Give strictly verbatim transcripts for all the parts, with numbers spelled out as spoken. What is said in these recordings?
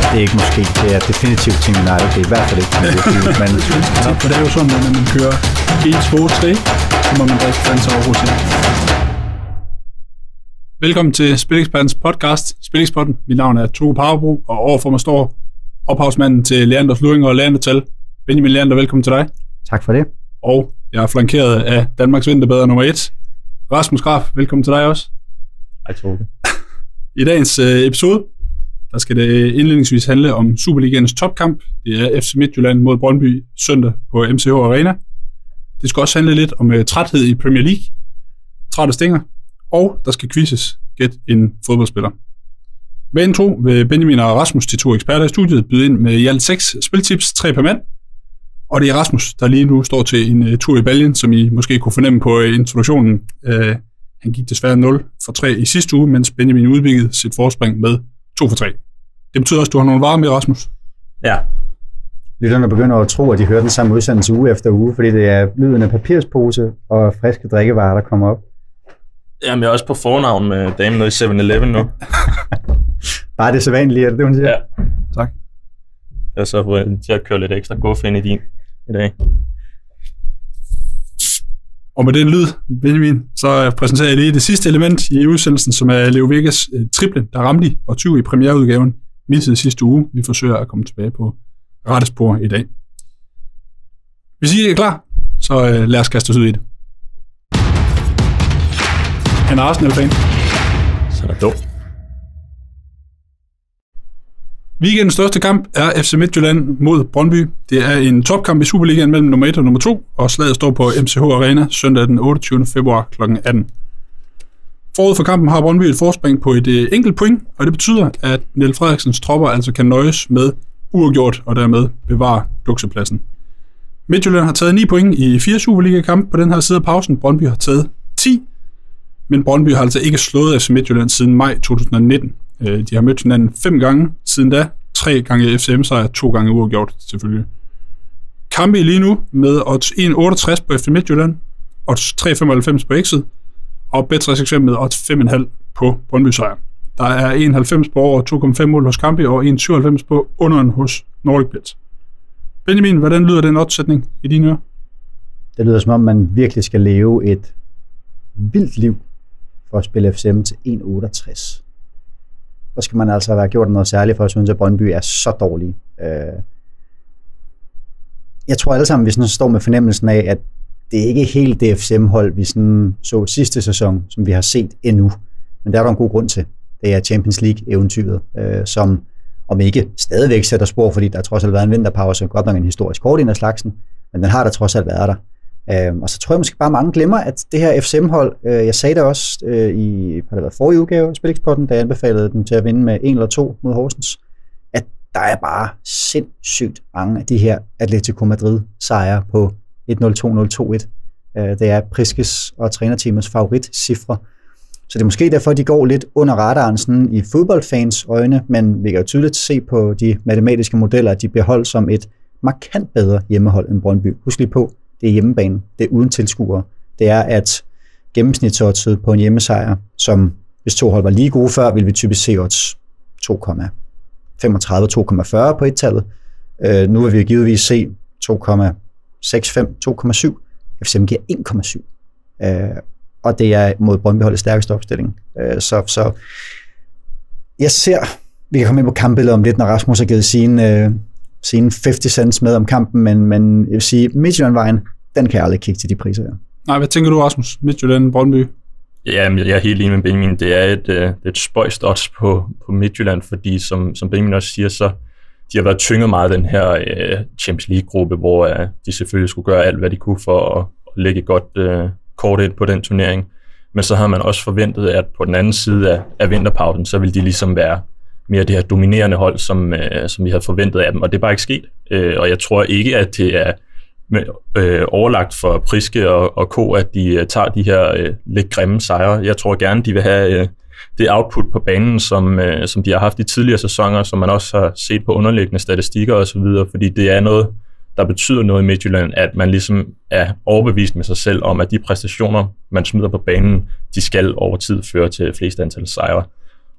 Det er ikke måske, det er definitivt Team United, det er i hvert fald ikke Team United, men... Ja, for det er jo sådan, at når man kører en, to, tre, så må man drikke fans over hos jer. Velkommen til Spilekspertens podcast, Spileksperten. Mit navn er Toge Powerbro, og overfor mig står ophavsmanden til Leander Fluing og Leander-tal. Benjamin Leander, velkommen til dig. Tak for det. Og jeg er flankeret af Danmarks vinterbader nummer et. Rasmus Graf, velkommen til dig også. Hej Toge. I dagens øh, episode, der skal det indledningsvis handle om Superligaens topkamp. Det er F C Midtjylland mod Brøndby søndag på M C H Arena. Det skal også handle lidt om uh, træthed i Premier League. Træt og stinger. Og der skal quizzes. Gæt en fodboldspiller. Hver intro vil Benjamin og Rasmus, de to eksperter i studiet, byde ind med i alt seks spiltips, tre per mand. Og det er Rasmus, der lige nu står til en uh, tur i baljen, som I måske kunne fornemme på uh, introduktionen. Uh, han gik desværre nul for tre i sidste uge, mens Benjamin udbyggede sit forspring med to for tre. Det betyder også, at du har nogle varer med, Rasmus. Ja. Lytterne begynder at tro, at de hører den samme udsendelse uge efter uge, fordi det er lyden af papirspose og friske drikkevarer, der kommer op. Jamen, jeg er også på fornavn med damen nede i seven eleven nu. Bare det så vanligt, er det det, hun siger? Ja. Tak. Jeg er så på til at køre lidt ekstra guf ind i din i dag. Og med den lyd, Benjamin, så præsenterer jeg lige det sidste element i udsendelsen, som er Leo Vegas uh, triple, der ramte i og tyve i premiereudgaven, missede sidste uge. Vi forsøger at komme tilbage på rette spor i dag. Hvis I er klar, så uh, lad os kaste os ud i det. Han er Arsenal-fan. Så er det dumt. Weekendens største kamp er F C Midtjylland mod Brøndby. Det er en topkamp i Superligaen mellem nummer et og nummer to, og slaget står på M C H Arena søndag den otteogtyvende februar klokken atten. Forud for kampen har Brøndby et forspring på et øh, enkelt point, og det betyder, at Niels Frederiksens tropper altså kan nøjes med uafgjort og dermed bevare duksepladsen. Midtjylland har taget ni point i fire Superliga-kampe på den her side af pausen. Brøndby har taget ti, men Brøndby har altså ikke slået F C Midtjylland siden maj to tusind nitten. De har mødt hinanden fem gange siden da. Tre gange F C M-sejr, to gange uafgjort selvfølgelig. Kampe lige nu med odds en komma otteogtres på F C Midtjylland, odds tre komma femoghalvfems på X'et, og bet tre komma seks med odds fem komma fem på Brøndby-sejr. Der er en komma halvfems på over to komma fem mål hos Kampe og en komma syvoghalvfems på underen hos NordicBet. Benjamin, hvordan lyder den oddsætning i dine ører? Det lyder som om, man virkelig skal leve et vildt liv for at spille F C M til en komma otteogtres. Så skal man altså have gjort noget særligt for at synes, at Brøndby er så dårlig. Jeg tror alle sammen, vi sådan står med fornemmelsen af, at det er ikke helt det F C M-hold, vi sådan så sidste sæson, som vi har set endnu. Men der er der en god grund til. Det er Champions League-eventyret, som om ikke stadigvæk sætter spor, fordi der har trods alt været en vinterpause, godt nok en historisk kort ind af slagsen, men den har der trods alt været der. Uh, og så tror jeg måske bare, mange glemmer, at det her F C M-hold, uh, jeg sagde det også uh, i har det været forrige udgave af Spileksperten, da jeg anbefalede dem til at vinde med en eller to mod Horsens, at der er bare sindssygt mange af de her Atletico Madrid-sejre på et nul to nul to et. Uh, det er Priskes og trænerteamets favoritcifre. Så det er måske derfor, de går lidt under radaren sådan i fodboldfans øjne, men vi kan jo tydeligt se på de matematiske modeller, at de bliver holdt som et markant bedre hjemmehold end Brøndby. Husk lige på, det er hjemmebane, det er uden tilskuere. Det er, at gennemsnitsoddset på en hjemmesejr, som hvis to hold var lige gode før, ville vi typisk se odds to komma femogtredive til to komma fyrre på et-tallet. Øh, nu vil vi givetvis se to komma seksoghalvfems til to komma syv. F C M giver en komma syv. Øh, og det er mod Brøndby-holdets stærkeste opstilling. Øh, så, så jeg ser, vi kan komme ind på kampbilledet om lidt, når Rasmus har givet sine... Øh, sine halvtreds cents med om kampen, men, men jeg vil sige, Midtjylland-vejen, den kan jeg aldrig kigge til de priser her. Nej, hvad tænker du, Rasmus? Midtjylland, Brøndby? Ja, jeg er helt enig med Benjamin. Det er et, det er et spøjst odds på, på Midtjylland, fordi som, som Benjamin også siger, så de har været tynget meget den her uh, Champions League-gruppe, hvor uh, de selvfølgelig skulle gøre alt, hvad de kunne for at, at lægge et godt uh, kort ind på den turnering. Men så har man også forventet, at på den anden side af, af vinterpausen, så vil de ligesom være mere det her dominerende hold, som, øh, som vi havde forventet af dem, og det er bare ikke sket. Øh, og jeg tror ikke, at det er med, øh, overlagt for Priske og, og K, at de øh, tager de her øh, lidt grimme sejre. Jeg tror gerne, de vil have øh, det output på banen, som, øh, som de har haft i tidligere sæsoner, som man også har set på underliggende statistikker osv., fordi det er noget, der betyder noget i Midtjylland, at man ligesom er overbevist med sig selv om, at de præstationer, man smider på banen, de skal over tid føre til flest antal sejre.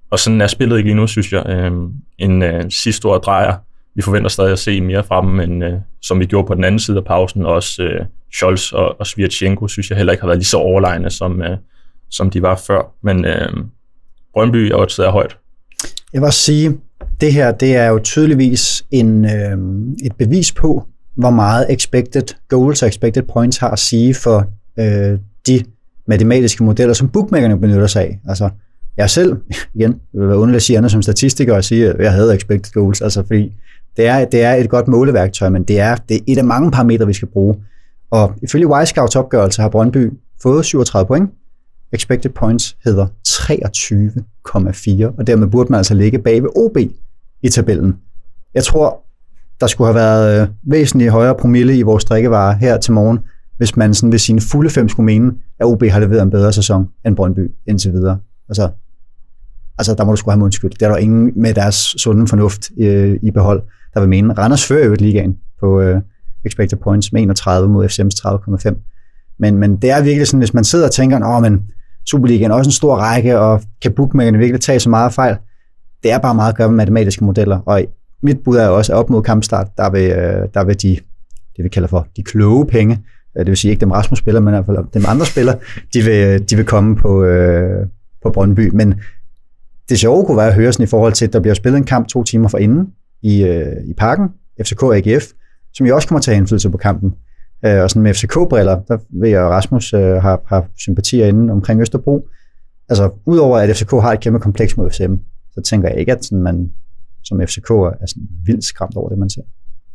og sådan er spillet ikke lige nu, synes jeg. Øh, en øh, sidste stor drejer. Vi forventer stadig at se mere fra dem, men øh, som vi gjorde på den anden side af pausen, også øh, Scholz og, og Svirchenko, synes jeg heller ikke har været lige så overlegne, som, øh, som de var før. Men øh, Brøndby er også er højt. Jeg vil også sige, det her det er jo tydeligvis en, øh, et bevis på, hvor meget expected goals og expected points har at sige for øh, de matematiske modeller, som bookmakerne benytter sig af. Altså, jeg selv, igen, det vil være underligt at sige andet som statistiker og sige, at jeg havde expected goals, altså fordi det er, det er et godt måleværktøj, men det er, det er et af mange parametre, vi skal bruge. Og ifølge Wisecout's opgørelse har Brøndby fået syvogtredive point. Expected points hedder treogtyve komma fire, og dermed burde man altså ligge bag ved O B i tabellen. Jeg tror, der skulle have været øh, væsentligt højere promille i vores drikkevarer her til morgen, hvis man sådan ved sine fulde fem skulle mene, at O B har leveret en bedre sæson end Brøndby indtil videre. Altså, altså der må du sgu have mundskyld. Der er der ingen med deres sunde fornuft øh, i behold, der vil mene. Randers fører jo et ligaen på øh, expected points med enogtredive mod F C M's tredive komma fem. Men, men det er virkelig sådan, hvis man sidder og tænker, åh, men Superligaen er også en stor række, og kan bookmakerne virkelig tage så meget fejl? Det er bare meget at gøre med matematiske modeller, og mit bud er også, at op mod kampstart, der vil, der vil de, det vi kalder for de kloge penge, det vil sige ikke dem Rasmus spiller, men i hvert fald dem andre spiller, de vil, de vil komme på, øh, på Brøndby. Men det sjove kunne være at høre sådan i forhold til, at der bliver spillet en kamp to timer forinden i, øh, i Parken, F C K og A G F, som jo også kommer til at have indflydelse på kampen. Øh, og sådan med F C K-briller, der ved jeg, at Rasmus øh, har, har sympatier inde omkring Østerbro. Altså, udover at F C K har et kæmpe kompleks mod F C M, så tænker jeg ikke, at sådan, man som F C K er sådan vildt skræmt over det, man ser.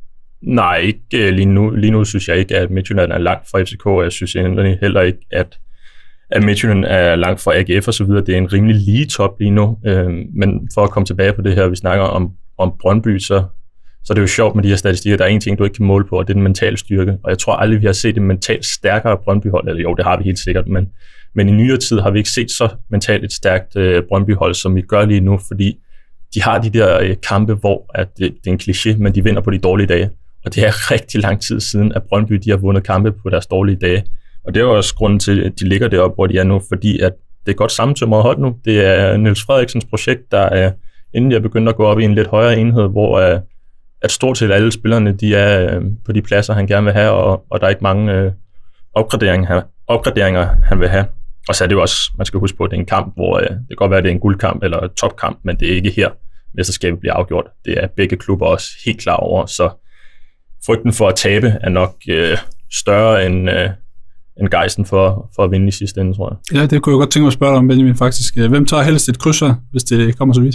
Nej, ikke lige nu. Lige nu synes jeg ikke, at Midtjylland er langt fra F C K, og jeg synes heller ikke, at, at Midtjylland er langt fra A G F og så videre. Det er en rimelig lige top lige nu. Øhm, men for at komme tilbage på det her, vi snakker om, om Brøndby, så, så er det jo sjovt med de her statistikker. Der er en ting, du ikke kan måle på, og det er den mentale styrke. Og jeg tror aldrig, vi har set et mentalt stærkere Brøndby-hold. Eller jo, det har vi helt sikkert, men, men i nyere tid har vi ikke set så mentalt et stærkt øh, Brøndby-hold, som vi gør lige nu, fordi de har de der øh, kampe, hvor at det, det er en kliché, men de vinder på de dårlige dage. Og det er rigtig lang tid siden, at Brøndby de har vundet kampe på deres dårlige dage. Og det er også grunden til, at de ligger deroppe, hvor de er nu, fordi at det er godt sammentømret hold nu. Det er Niels Frederiksens projekt, der er, inden jeg begyndte at gå op i en lidt højere enhed, hvor uh, at stort set alle spillerne de er uh, på de pladser, han gerne vil have, og, og der er ikke mange uh, opgraderinger, opgraderinger, han vil have. Og så er det jo også, man skal huske på, at det er en kamp, hvor uh, det kan godt være, at det er en guldkamp eller topkamp, men det er ikke her, mesterskabet bliver afgjort. Det er begge klubber også helt klar over, så frygten for at tabe er nok øh, større end, øh, end gejsten for, for at vinde i sidste ende, tror jeg. Ja, det kunne jeg godt tænke mig at spørge dig om, Benjamin, faktisk. Hvem tager helst et kryds her, hvis det kommer så vidt?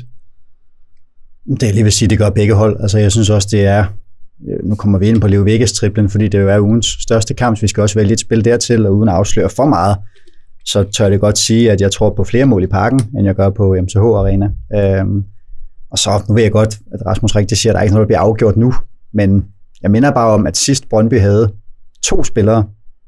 Det er lige vil sige, det gør begge hold. Altså, jeg synes også, det er... Nu kommer vi ind på Leo Vegas-triplen, fordi det jo er ugens største kamp, så vi skal også vælge et spil dertil, og uden at afsløre for meget, så tør det godt sige, at jeg tror på flere mål i Parken, end jeg gør på M C H Arena. Øhm, og så, nu ved jeg godt, at Rasmus rigtig siger, at der er ikke noget, der bliver afgjort nu, men jeg minder bare om, at sidst Brøndby havde to spillere,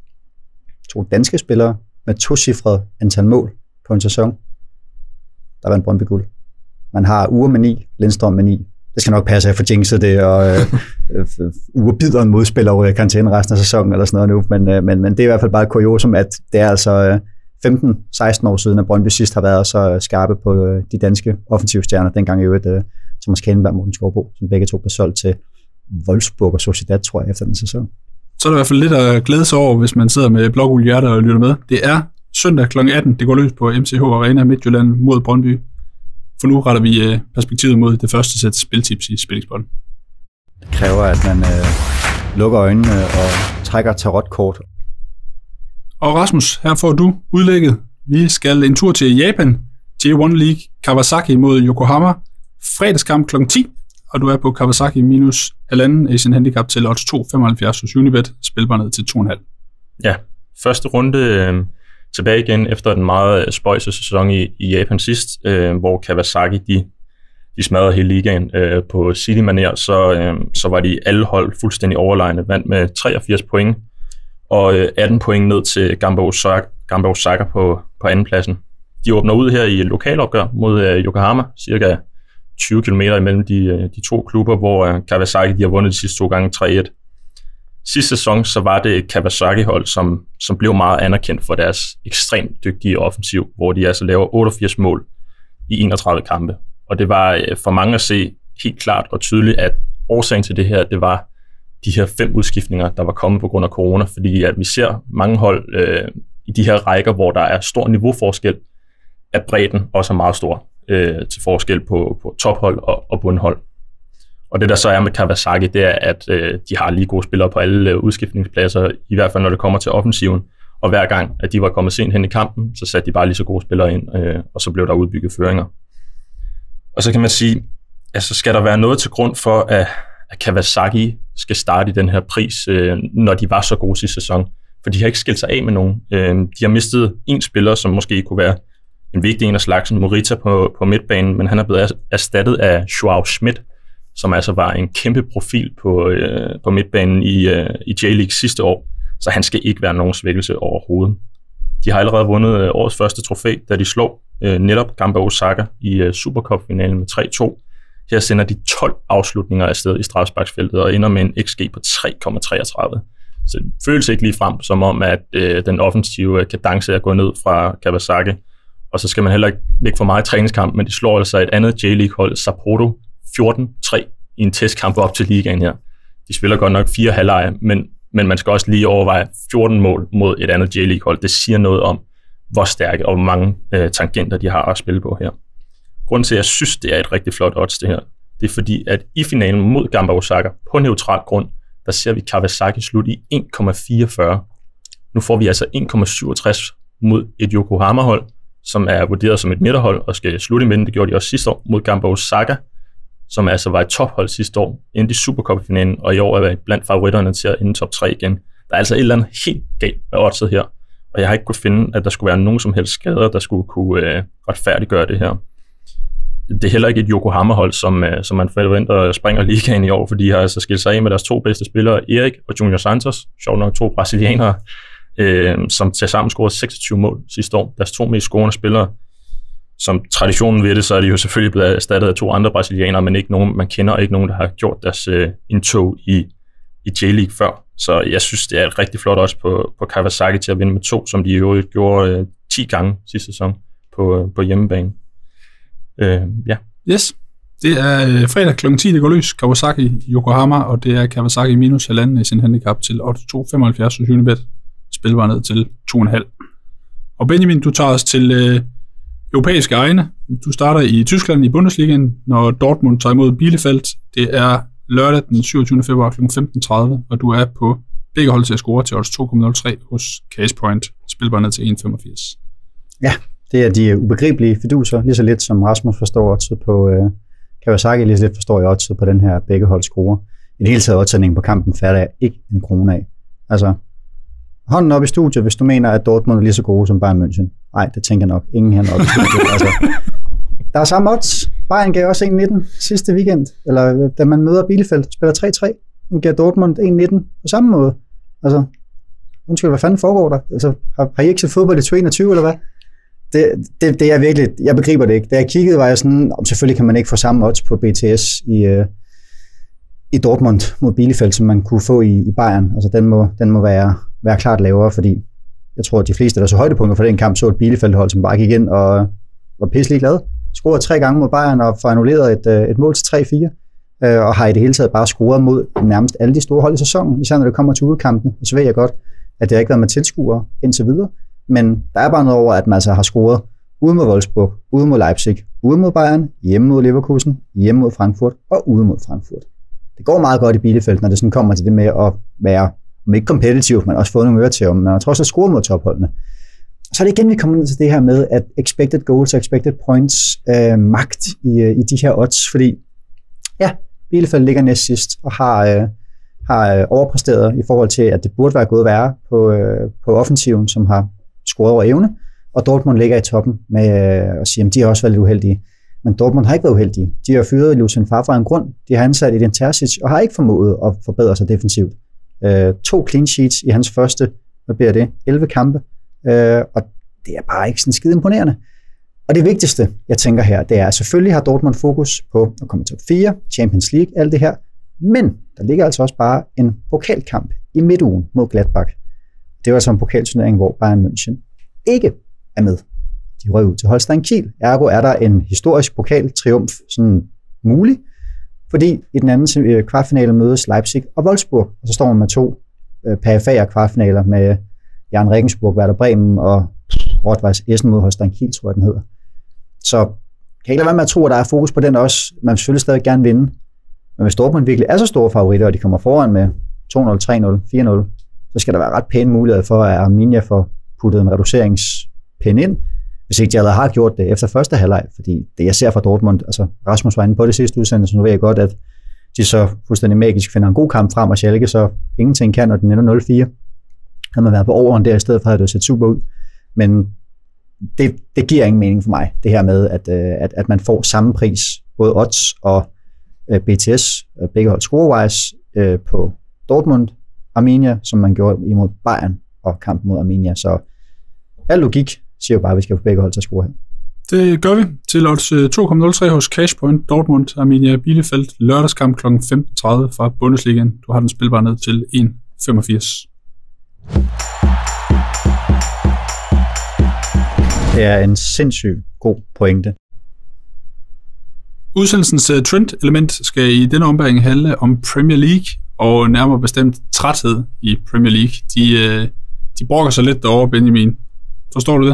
to danske spillere, med tocifret antal mål på en sæson. Der var en Brøndby guld. Man har Ure med ni, Lindstrøm med ni. Det skal nok passe, at jeg får jinxet det, og øh, Ure bider en modspiller over i karantæne resten af sæsonen, eller sådan noget nu. Men, øh, men, men det er i hvert fald bare et kuriosum, at det er altså øh, femten seksten år siden, at Brøndby sidst har været så skarpe på øh, de danske offensive stjerner. Dengang i øvrigt øh, Thomas Kahnenberg og Morten Skovbo, som begge to blev solgt til Wolfsburg og Sociedad, tror jeg, efter den sæson. Så er der i hvert fald lidt at glæde sig over, hvis man sidder med blågule hjerter og lytter med. Det er søndag klokken atten, det går løs på M C H Arena Midtjylland mod Brøndby. For nu retter vi perspektivet mod det første sæt spiltips i Spillingsbotten. Det kræver, at man øh, lukker øjnene og trækker tarotkort. Og Rasmus, her får du udlægget. Vi skal en tur til Japan, J et League, Kawasaki mod Yokohama. Fredagskamp klokken ti. Og du er på Kawasaki minus halvanden Asian Handicap til odds to komma femoghalvfjerds hos Unibet, spilbar ned til to komma fem. Ja, første runde øh, tilbage igen efter den meget spøjse sæson i, i Japan sidst, øh, hvor Kawasaki de, de smadrede hele ligaen øh, på City-manér, så, øh, så var de alle hold fuldstændig overlegne, vandt med treogfirs point og øh, atten point ned til Gamba Osaka, Gamba Osaka på, på andenpladsen. De åbner ud her i lokalopgør mod øh, Yokohama, cirka tyve kilometer imellem de, de to klubber, hvor Kawasaki de har vundet de sidste to gange tre et. Sidste sæson så var det et Kawasaki-hold, som, som blev meget anerkendt for deres ekstremt dygtige offensiv, hvor de altså laver otteogfirs mål i enogtredive kampe. Og det var for mange at se helt klart og tydeligt, at årsagen til det her, det var de her fem udskiftninger, der var kommet på grund af corona, fordi at vi ser mange hold øh, i de her rækker, hvor der er stor niveauforskel, at bredden også er meget stor øh, til forskel på, på tophold og, og bundhold. Og det der så er med Kawasaki, det er, at øh, de har lige gode spillere på alle øh, udskiftningspladser, i hvert fald når det kommer til offensiven. Og hver gang, at de var kommet sent hen i kampen, så satte de bare lige så gode spillere ind, øh, og så blev der udbygget føringer. Og så kan man sige, altså skal der være noget til grund for, at, at Kawasaki skal starte i den her pris, øh, når de var så gode sidste sæson? For de har ikke skilt sig af med nogen. Øh, de har mistet en spiller, som måske kunne være en vigtig en af slagsen, Morita på, på midtbanen, men han er blevet erstattet af Joao Schmidt, som altså var en kæmpe profil på, øh, på midtbanen i, øh, i J-League sidste år, så han skal ikke være nogen svækkelse overhovedet. De har allerede vundet øh, årets første trofæ, da de slog øh, netop Gamba Osaka i øh, Supercup-finalen med tre to. Her sender de tolv afslutninger afsted i straffesparksfeltet og ender med en X G på tre komma treogtredive. Så det føles ikke lige frem som om, at øh, den offensive kadence er gået ned fra Kawasaki. Og så skal man heller ikke lægge for meget i træningskamp, men de slår altså et andet J-League-hold, Sapporo, fjorten tre i en testkamp op til ligaen her. De spiller godt nok fire halvleje, men, men man skal også lige overveje fjorten mål mod et andet J-League-hold. Det siger noget om, hvor stærke og hvor mange øh, tangenter de har at spille på her. Grunden til, at jeg synes, det er et rigtig flot odds, det her, det er fordi, at i finalen mod Gamba Osaka på neutral grund, der ser vi Kawasaki slutte i en komma fireogfyrre. Nu får vi altså en komma syvogtres mod et Yokohama-hold, som er vurderet som et midterhold og skal slutte i midten. Det gjorde de også sidste år mod Gamba Osaka, som altså var et tophold sidste år, endte i Supercup-finalen, og i år er blandt favoritterne til at ende top tre igen. Der er altså et eller andet helt galt med oddset her, og jeg har ikke kunnet finde, at der skulle være nogen som helst skader, der skulle kunne øh, retfærdiggøre det her. Det er heller ikke et Yokohama-hold, som, øh, som man forventer springer ligaen i år, fordi de har altså skilt sig af med deres to bedste spillere, Erik og Junior Santos, sjovt nok to brasilianere, øh, som til sammen scorede seksogtyve mål sidste år. Deres to mest scorende spillere. Som traditionen ved det, så er de jo selvfølgelig blevet erstattet af to andre brasilianere, men ikke nogen, man kender, og ikke nogen, der har gjort deres øh, indtog i, i J-League før. Så jeg synes, det er et rigtig flot også på, på Kawasaki til at vinde med to, som de jo gjorde øh, ti gange sidste sæson på, øh, på hjemmebane. Øh, ja. Yes, det er øh, fredag klokken ti, det går løs. Kawasaki Yokohama, og det er Kawasaki minus halvanden i sin handicap til otte to femoghalvfjerds hos Unibet. Spil var ned til to komma fem. Og Benjamin, du tager os til øh, europæiske egne. Du starter i Tyskland i Bundesligaen, når Dortmund tager imod Bielefeld. Det er lørdag den syvogtyvende februar kl. femten tredive, og du er på begge hold til at score til odds to komma nul tre hos Case Point. Spil bare ned til en komma femogfirs. Ja, det er de ubegribelige fiduser, lige så lidt som Rasmus forstår oddset på øh, Kawasaki, lige så lidt forstår jeg oddset på den her begge hold score. I det hele taget oddsætningen på kampen fatter jeg ikke en krone af. Altså, hånden op i studiet, hvis du mener, at Dortmund er lige så gode som Bayern München. Nej, det tænker jeg nok. Ingen hænder op i studiet. Altså, der er samme odds. Bayern gav også en komma nitten sidste weekend, eller da man møder Bielefeld, spiller tre tre. Nu gav Dortmund en komma nitten på samme måde. Altså, undskyld, hvad fanden foregår der? Altså, har, har I ikke set fodbold i to tusind enogtyve, eller hvad? Det, det, det er virkelig, jeg begriber det ikke. Da jeg kiggede, var jeg sådan, om selvfølgelig kan man ikke få samme odds på B T S i, uh, i Dortmund mod Bielefeld, som man kunne få i, i Bayern. Altså, den må, den må være, være klart lavere, fordi jeg tror, at de fleste, der så højdepunkter for den kamp, så et Bielefeld-hold, som bare gik ind og var pisselig glad. Scorede tre gange mod Bayern og får annulleret et, et mål til tre fire, øh, og har i det hele taget bare scoret mod nærmest alle de store hold i sæsonen, især når det kommer til udkampene. Så ved jeg godt, at det har ikke været med tilskuere indtil videre, men der er bare noget over, at man altså har scoret ude mod Wolfsburg, ude mod Leipzig, ude mod Bayern, hjemme mod Leverkusen, hjemme mod Frankfurt og ude mod Frankfurt. Det går meget godt i Bielefeld, når det sådan kommer til det med at være, om ikke kompetitivt, men også få nogle øre til, om man har trods alt scoret mod topholdene. Så er det igen, vi kommer ned til det her med, at expected goals og expected points øh, magt i, i de her odds, fordi ja, Bielefeld ligger næst sidst og har, øh, har overpræsteret i forhold til, at det burde være gået værre på, øh, på offensiven, som har scoret over evne, og Dortmund ligger i toppen med øh, at sige, at de har også været lidt uheldige. Men Dortmund har ikke været uheldige. De har fyret Lucien Favre af en grund. De har ansat Edin Terzic og har ikke formået at forbedre sig defensivt. Øh, to clean sheets i hans første, hvad bliver det, elleve kampe. Øh, og det er bare ikke sådan skide imponerende. Og det vigtigste, jeg tænker her, det er, at selvfølgelig har Dortmund fokus på at komme til top fire, Champions League, alt det her. Men der ligger altså også bare en pokalkamp i midtugen mod Gladbach. Det var altså en pokalturnering, hvor Bayern München ikke er med. de røg ud til Holstein Kiel. Ergo er der en historisk pokaltriumf sådan mulig, fordi i den anden kvartfinale mødes Leipzig og Wolfsburg, og så står man med to øh, perifære kvartfinaler med Jan Regensburg, Werder Bremen og Rot-Weiss Essen mod Holstein Kiel, tror jeg den hedder. Så kan ikke lade være med at tro, at der er fokus på den også. Man vil selvfølgelig stadig gerne vinde. Men hvis Dortmund virkelig er så store favoritter, og de kommer foran med to nul, tre nul, fire nul, så skal der være ret pæne muligheder for, at Arminia får puttet en reduceringspind ind, hvis ikke de allerede har gjort det efter første halvleg. Fordi det, jeg ser fra Dortmund, altså Rasmus var inde på det sidste udsendelse, nu ved jeg godt, at de så fuldstændig magisk finder en god kamp frem, og Schalke så ingenting kan, når den ender nul fire. Havde man været på overen der i stedet for, havde det set super ud. Men det, det giver ingen mening for mig, det her med, at, at, at man får samme pris, både odds og uh, B T S, uh, begge hold score-wise, uh, på Dortmund, Arminia, som man gjorde imod Bayern og kampen mod Arminia. Så al logik siger jo bare, at vi skal få begge hold til at score her. Det gør vi til odds to komma nul tre hos Cashpoint. Dortmund, Arminia Bielefeld, lørdagskamp kl. femten tredive fra Bundesligaen. Du har den spilbar ned til en komma femogfirs. Det er en sindssygt god pointe. Udsendelsens uh, trend-element skal i denne ombæring handle om Premier League, og nærmere bestemt træthed i Premier League. De, uh, de brokker sig lidt derovre, Benjamin. Forstår du det?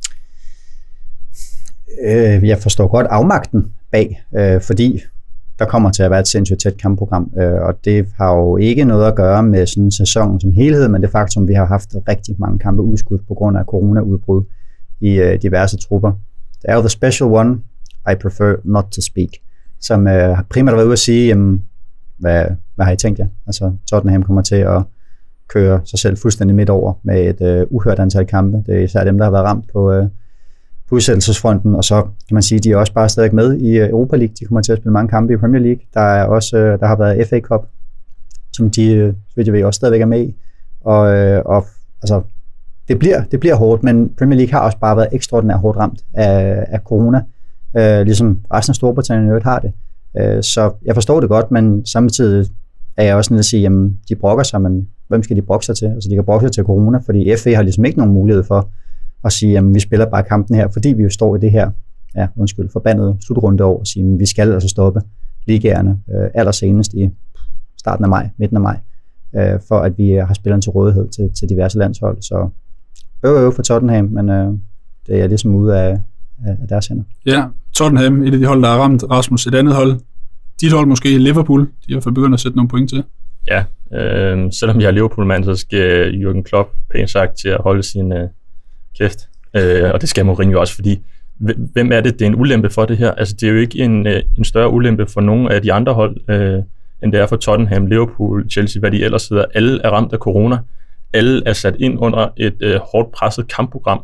Øh, jeg forstår godt afmagten bag, øh, fordi der kommer til at være et sindssygt tæt kampprogram, øh, og det har jo ikke noget at gøre med sådan en sæson som helhed, men det faktum, vi har haft rigtig mange kampe udskudt på grund af corona-udbrud i øh, diverse trupper. Det er jo the special one, I prefer not to speak, som øh, primært har været ude at sige, jamen, hvad, hvad har I tænkt jer? Altså Tottenham kommer til at køre sig selv fuldstændig midt over med et øh, uhørt antal kampe. Det er især dem, der har været ramt på, øh, på udsættelsesfronten, og så kan man sige, at de er også bare stadig med i Europa League. De kommer til at spille mange kampe i Premier League. Der er også øh, der har været F A Cup, som de, øh, ved jeg, også stadigvæk er med i. Og, øh, og altså, det bliver, det bliver hårdt, men Premier League har også bare været ekstraordinært hårdt ramt af, af corona, øh, ligesom resten af Storbritannien jo har det. Øh, så jeg forstår det godt, men samtidig er jeg også nødt til at sige, jamen, de brokker sig, men hvem skal de brokke sig til? Altså, de kan brokke sig til corona, fordi F A har ligesom ikke nogen mulighed for at sige, jamen, vi spiller bare kampen her, fordi vi jo står i det her, ja, undskyld, forbandede slutrunde år, og sige, jamen, vi skal altså stoppe ligaerne øh, allersenest i starten af maj, midten af maj, øh, for at vi har spillerne til rådighed til, til diverse landshold. Så øv øv for Tottenham, men øh, det er ligesom ude af, af, af deres hænder. Ja, Tottenham, et af de hold, der er ramt. Rasmus, et andet hold. Dit hold måske Liverpool, de har i hvert fald begyndt at sætte nogle point til. Ja, øh, selvom jeg er Liverpool-mand, så skal Jürgen Klopp pænt sagt til at holde sin øh, kæft. Øh, og det skal Mourinho også, fordi hvem er det, det er en ulempe for det her? Altså, det er jo ikke en, en større ulempe for nogen af de andre hold, øh, end det er for Tottenham, Liverpool, Chelsea, hvad de ellers hedder. Alle er ramt af corona. Alle er sat ind under et øh, hårdt presset kampprogram.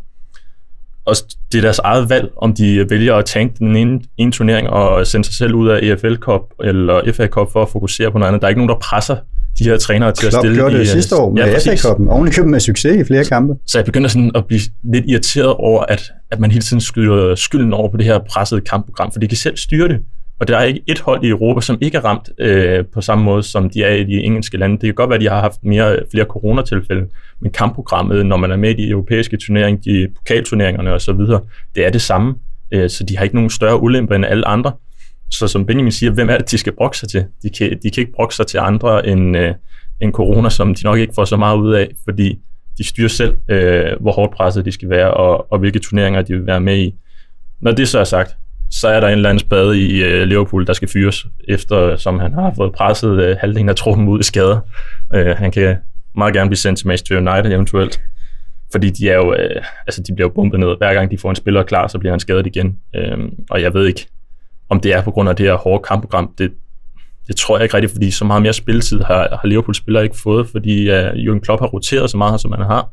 Og det er deres eget valg, om de vælger at tanke den ene, ene turnering og sende sig selv ud af E F L Cup eller F A Cup for at fokusere på noget andet. Der er ikke nogen, der presser de her trænere til Klopp at stille. Klopp gjorde det sidste år med ja, F A Cup'en, oven i købet med succes i flere kampe. Så jeg begynder sådan at blive lidt irriteret over, at, at man hele tiden skyder skylden over på det her pressede kampprogram, for de kan selv styre det. Og der er ikke et hold i Europa, som ikke er ramt øh, på samme måde, som de er i de engelske lande. Det kan godt være, at de har haft mere, flere coronatilfælde, men kampprogrammet, når man er med i de europæiske turneringer, de pokalturneringerne osv., det er det samme. Øh, så de har ikke nogen større ulemper end alle andre. Så som Benjamin siger, hvem er det, de skal brokke sig til? De kan, de kan ikke brokke sig til andre end, øh, end corona, som de nok ikke får så meget ud af, fordi de styrer selv, øh, hvor hårdt presset de skal være, og, og hvilke turneringer de vil være med i. Når det så er sagt, så er der en eller anden spade i øh, Liverpool, der skal fyres, efter som han har fået presset øh, halvdelen af truppen ud i skader. Øh, han kan meget gerne blive sendt til Manchester United eventuelt, fordi de er jo, øh, altså de bliver jo bumpet ned. Hver gang de får en spiller klar, så bliver han skadet igen. Øh, og jeg ved ikke, om det er på grund af det her hårde kampprogram. Det, det tror jeg ikke rigtigt, fordi så meget mere spilletid har, har Liverpool-spillere ikke fået, fordi uh, Jürgen Klopp har roteret så meget, som han har.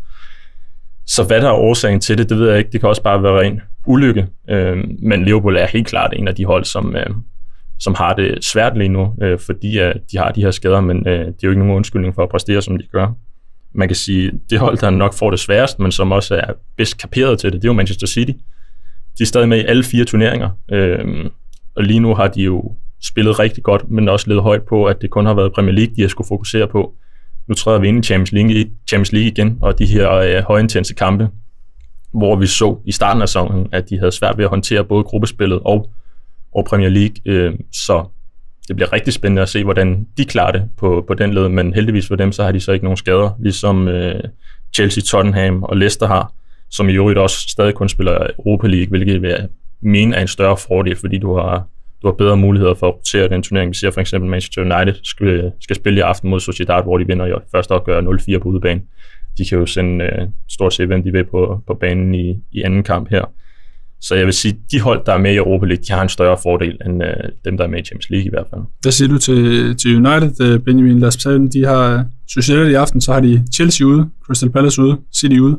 Så hvad der er årsagen til det, det ved jeg ikke. Det kan også bare være ren ulykke. Øh, men Liverpool er helt klart en af de hold, som, øh, som har det svært lige nu, øh, fordi uh, de har de her skader, men øh, det er jo ikke nogen undskyldning for at præstere, som de gør. Man kan sige, det hold, der nok får det sværest, men som også er bedst kaperet til det, det er jo Manchester City. De er stadig med i alle fire turneringer, øh, og lige nu har de jo spillet rigtig godt, men også levet højt på, at det kun har været Premier League, de har skulle fokusere på. Nu træder vi ind i Champions League, Champions League igen, og de her øh, højintense kampe. hvor vi så i starten af sæsonen, at de havde svært ved at håndtere både gruppespillet og, og Premier League. Øh, så det bliver rigtig spændende at se, hvordan de klarer det på, på den led, men heldigvis for dem, så har de så ikke nogen skader, ligesom øh, Chelsea, Tottenham og Leicester har, som i øvrigt også stadig kun spiller Europa League, hvilket vil mene er en større fordel, fordi du har, du har bedre muligheder for at rotere den turnering. Vi ser for eksempel Manchester United skal, skal spille i aften mod Sociedad, hvor de vinder i første opgør nul fire på udebane. De kan jo sende uh, stort set, hvem de vil på, på banen i, i anden kamp her. Så jeg vil sige, de hold, der er med i Europa League, de har en større fordel end uh, dem, der er med i Champions League i hvert fald. Hvad siger du til, til United, Benjamin? Lad os sige, de har Sociedad i aften, så har de Chelsea ude, Crystal Palace ude, City ude.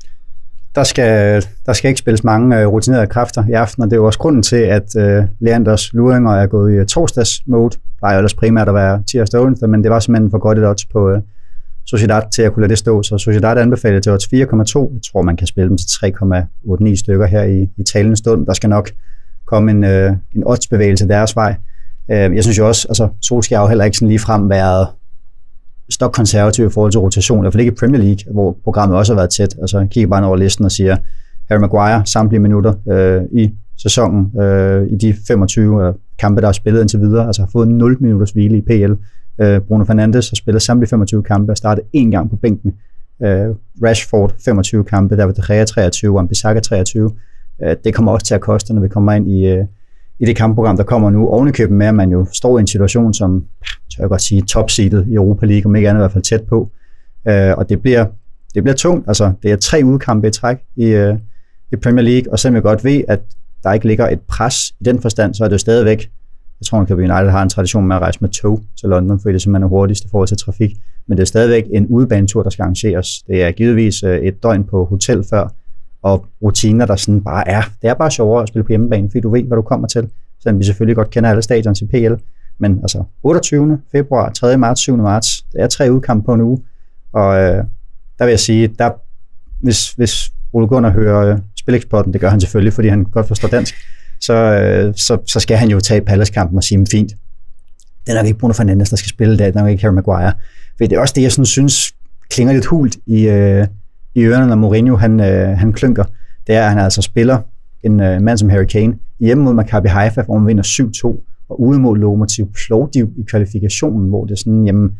Der skal, der skal ikke spilles mange uh, rutinerede kræfter i aften, og det er jo også grunden til, at uh, Leanders luringer er gået i uh, torsdags-mode. Det plejer ellers primært at være tirsdag og onsdag, men det var simpelthen for godt et odds på uh, Sociedad til at kunne lade det stå. Så Sociedad anbefaler til odds fire komma to. Jeg tror, man kan spille dem til tre komma otte ni stykker her i, i talende stund. Der skal nok komme en, uh, en oddsbevægelse deres vej. Uh, jeg synes jo også, altså Solskjaer har jo heller ikke sådan lige frem været stokkonservativ i forhold til rotation, i hvert fald ikke i Premier League, hvor programmet også har været tæt. Altså jeg kigger bare over listen og siger, Harry Maguire samtlige minutter øh, i sæsonen, øh, i de femogtyve øh, kampe, der har spillet indtil videre, altså har fået nul minutters hvile i P L. Øh, Bruno Fernandes har spillet samtlige femogtyve kampe og startet én gang på bænken. Øh, Rashford femogtyve kampe, der var De Gea treogtyve, Wan-Bissaka treogtyve. Øh, det kommer også til at koste, når vi kommer ind i øh, i det kampprogram, der kommer nu, ovenikøbet med, at man jo står i en situation, som, tør jeg godt sige, topseedet i Europa League, om ikke andet i hvert fald tæt på. Øh, og det bliver, det bliver tungt. Altså, det er tre udkampe i træk i, øh, i Premier League, og selvom jeg godt ved, at der ikke ligger et pres i den forstand, så er det jo stadigvæk, jeg tror, at United har en tradition med at rejse med tog til London, fordi det simpelthen er hurtigst i forhold til trafik, men det er stadigvæk en udebanetur, der skal arrangeres. Det er givetvis et døgn på hotel før, og rutiner, der sådan bare er. Det er bare sjovere at spille på hjemmebane, fordi du ved, hvad du kommer til. Selvom vi selvfølgelig godt kender alle stadions i P L. Men altså otteogtyvende februar, tredje marts, syvende marts, det er tre udkampe på en uge. Og øh, der vil jeg sige, der, hvis, hvis Ole Gunnar hører øh, Spilexporten, det gør han selvfølgelig, fordi han godt forstår dansk, så, øh, så, så skal han jo tage Palace-kampen og sige, fint, det er nok ikke Bruno Fernandes, der skal spille det, det er nok ikke Harry Maguire. For det er også det, jeg sådan synes klinger lidt hult i... Øh, i ørerne, når Mourinho han, øh, han klynker, det er, at han altså spiller en øh, mand som Harry Kane hjemme mod Maccabi Haifa, hvor man vinder syv to, og ude mod Lokomotiv Plovdiv i kvalifikationen, hvor det er sådan, jamen,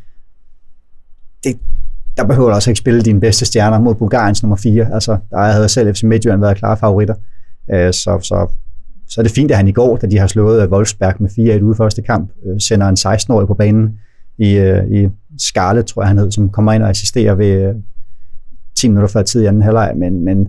det, der behøver du altså ikke spille dine bedste stjerner mod Bulgariens nummer fire. Altså, der havde selv F C Midtjylland været klare favoritter. Øh, så, så, så er det fint, at han i går, da de har slået Wolfsberg med fire et ude første kamp, øh, sender en seksten-årig på banen i, øh, i Scarlett, tror jeg han hed, som kommer ind og assisterer ved øh, ti minutter før tid i anden halvleg, men, men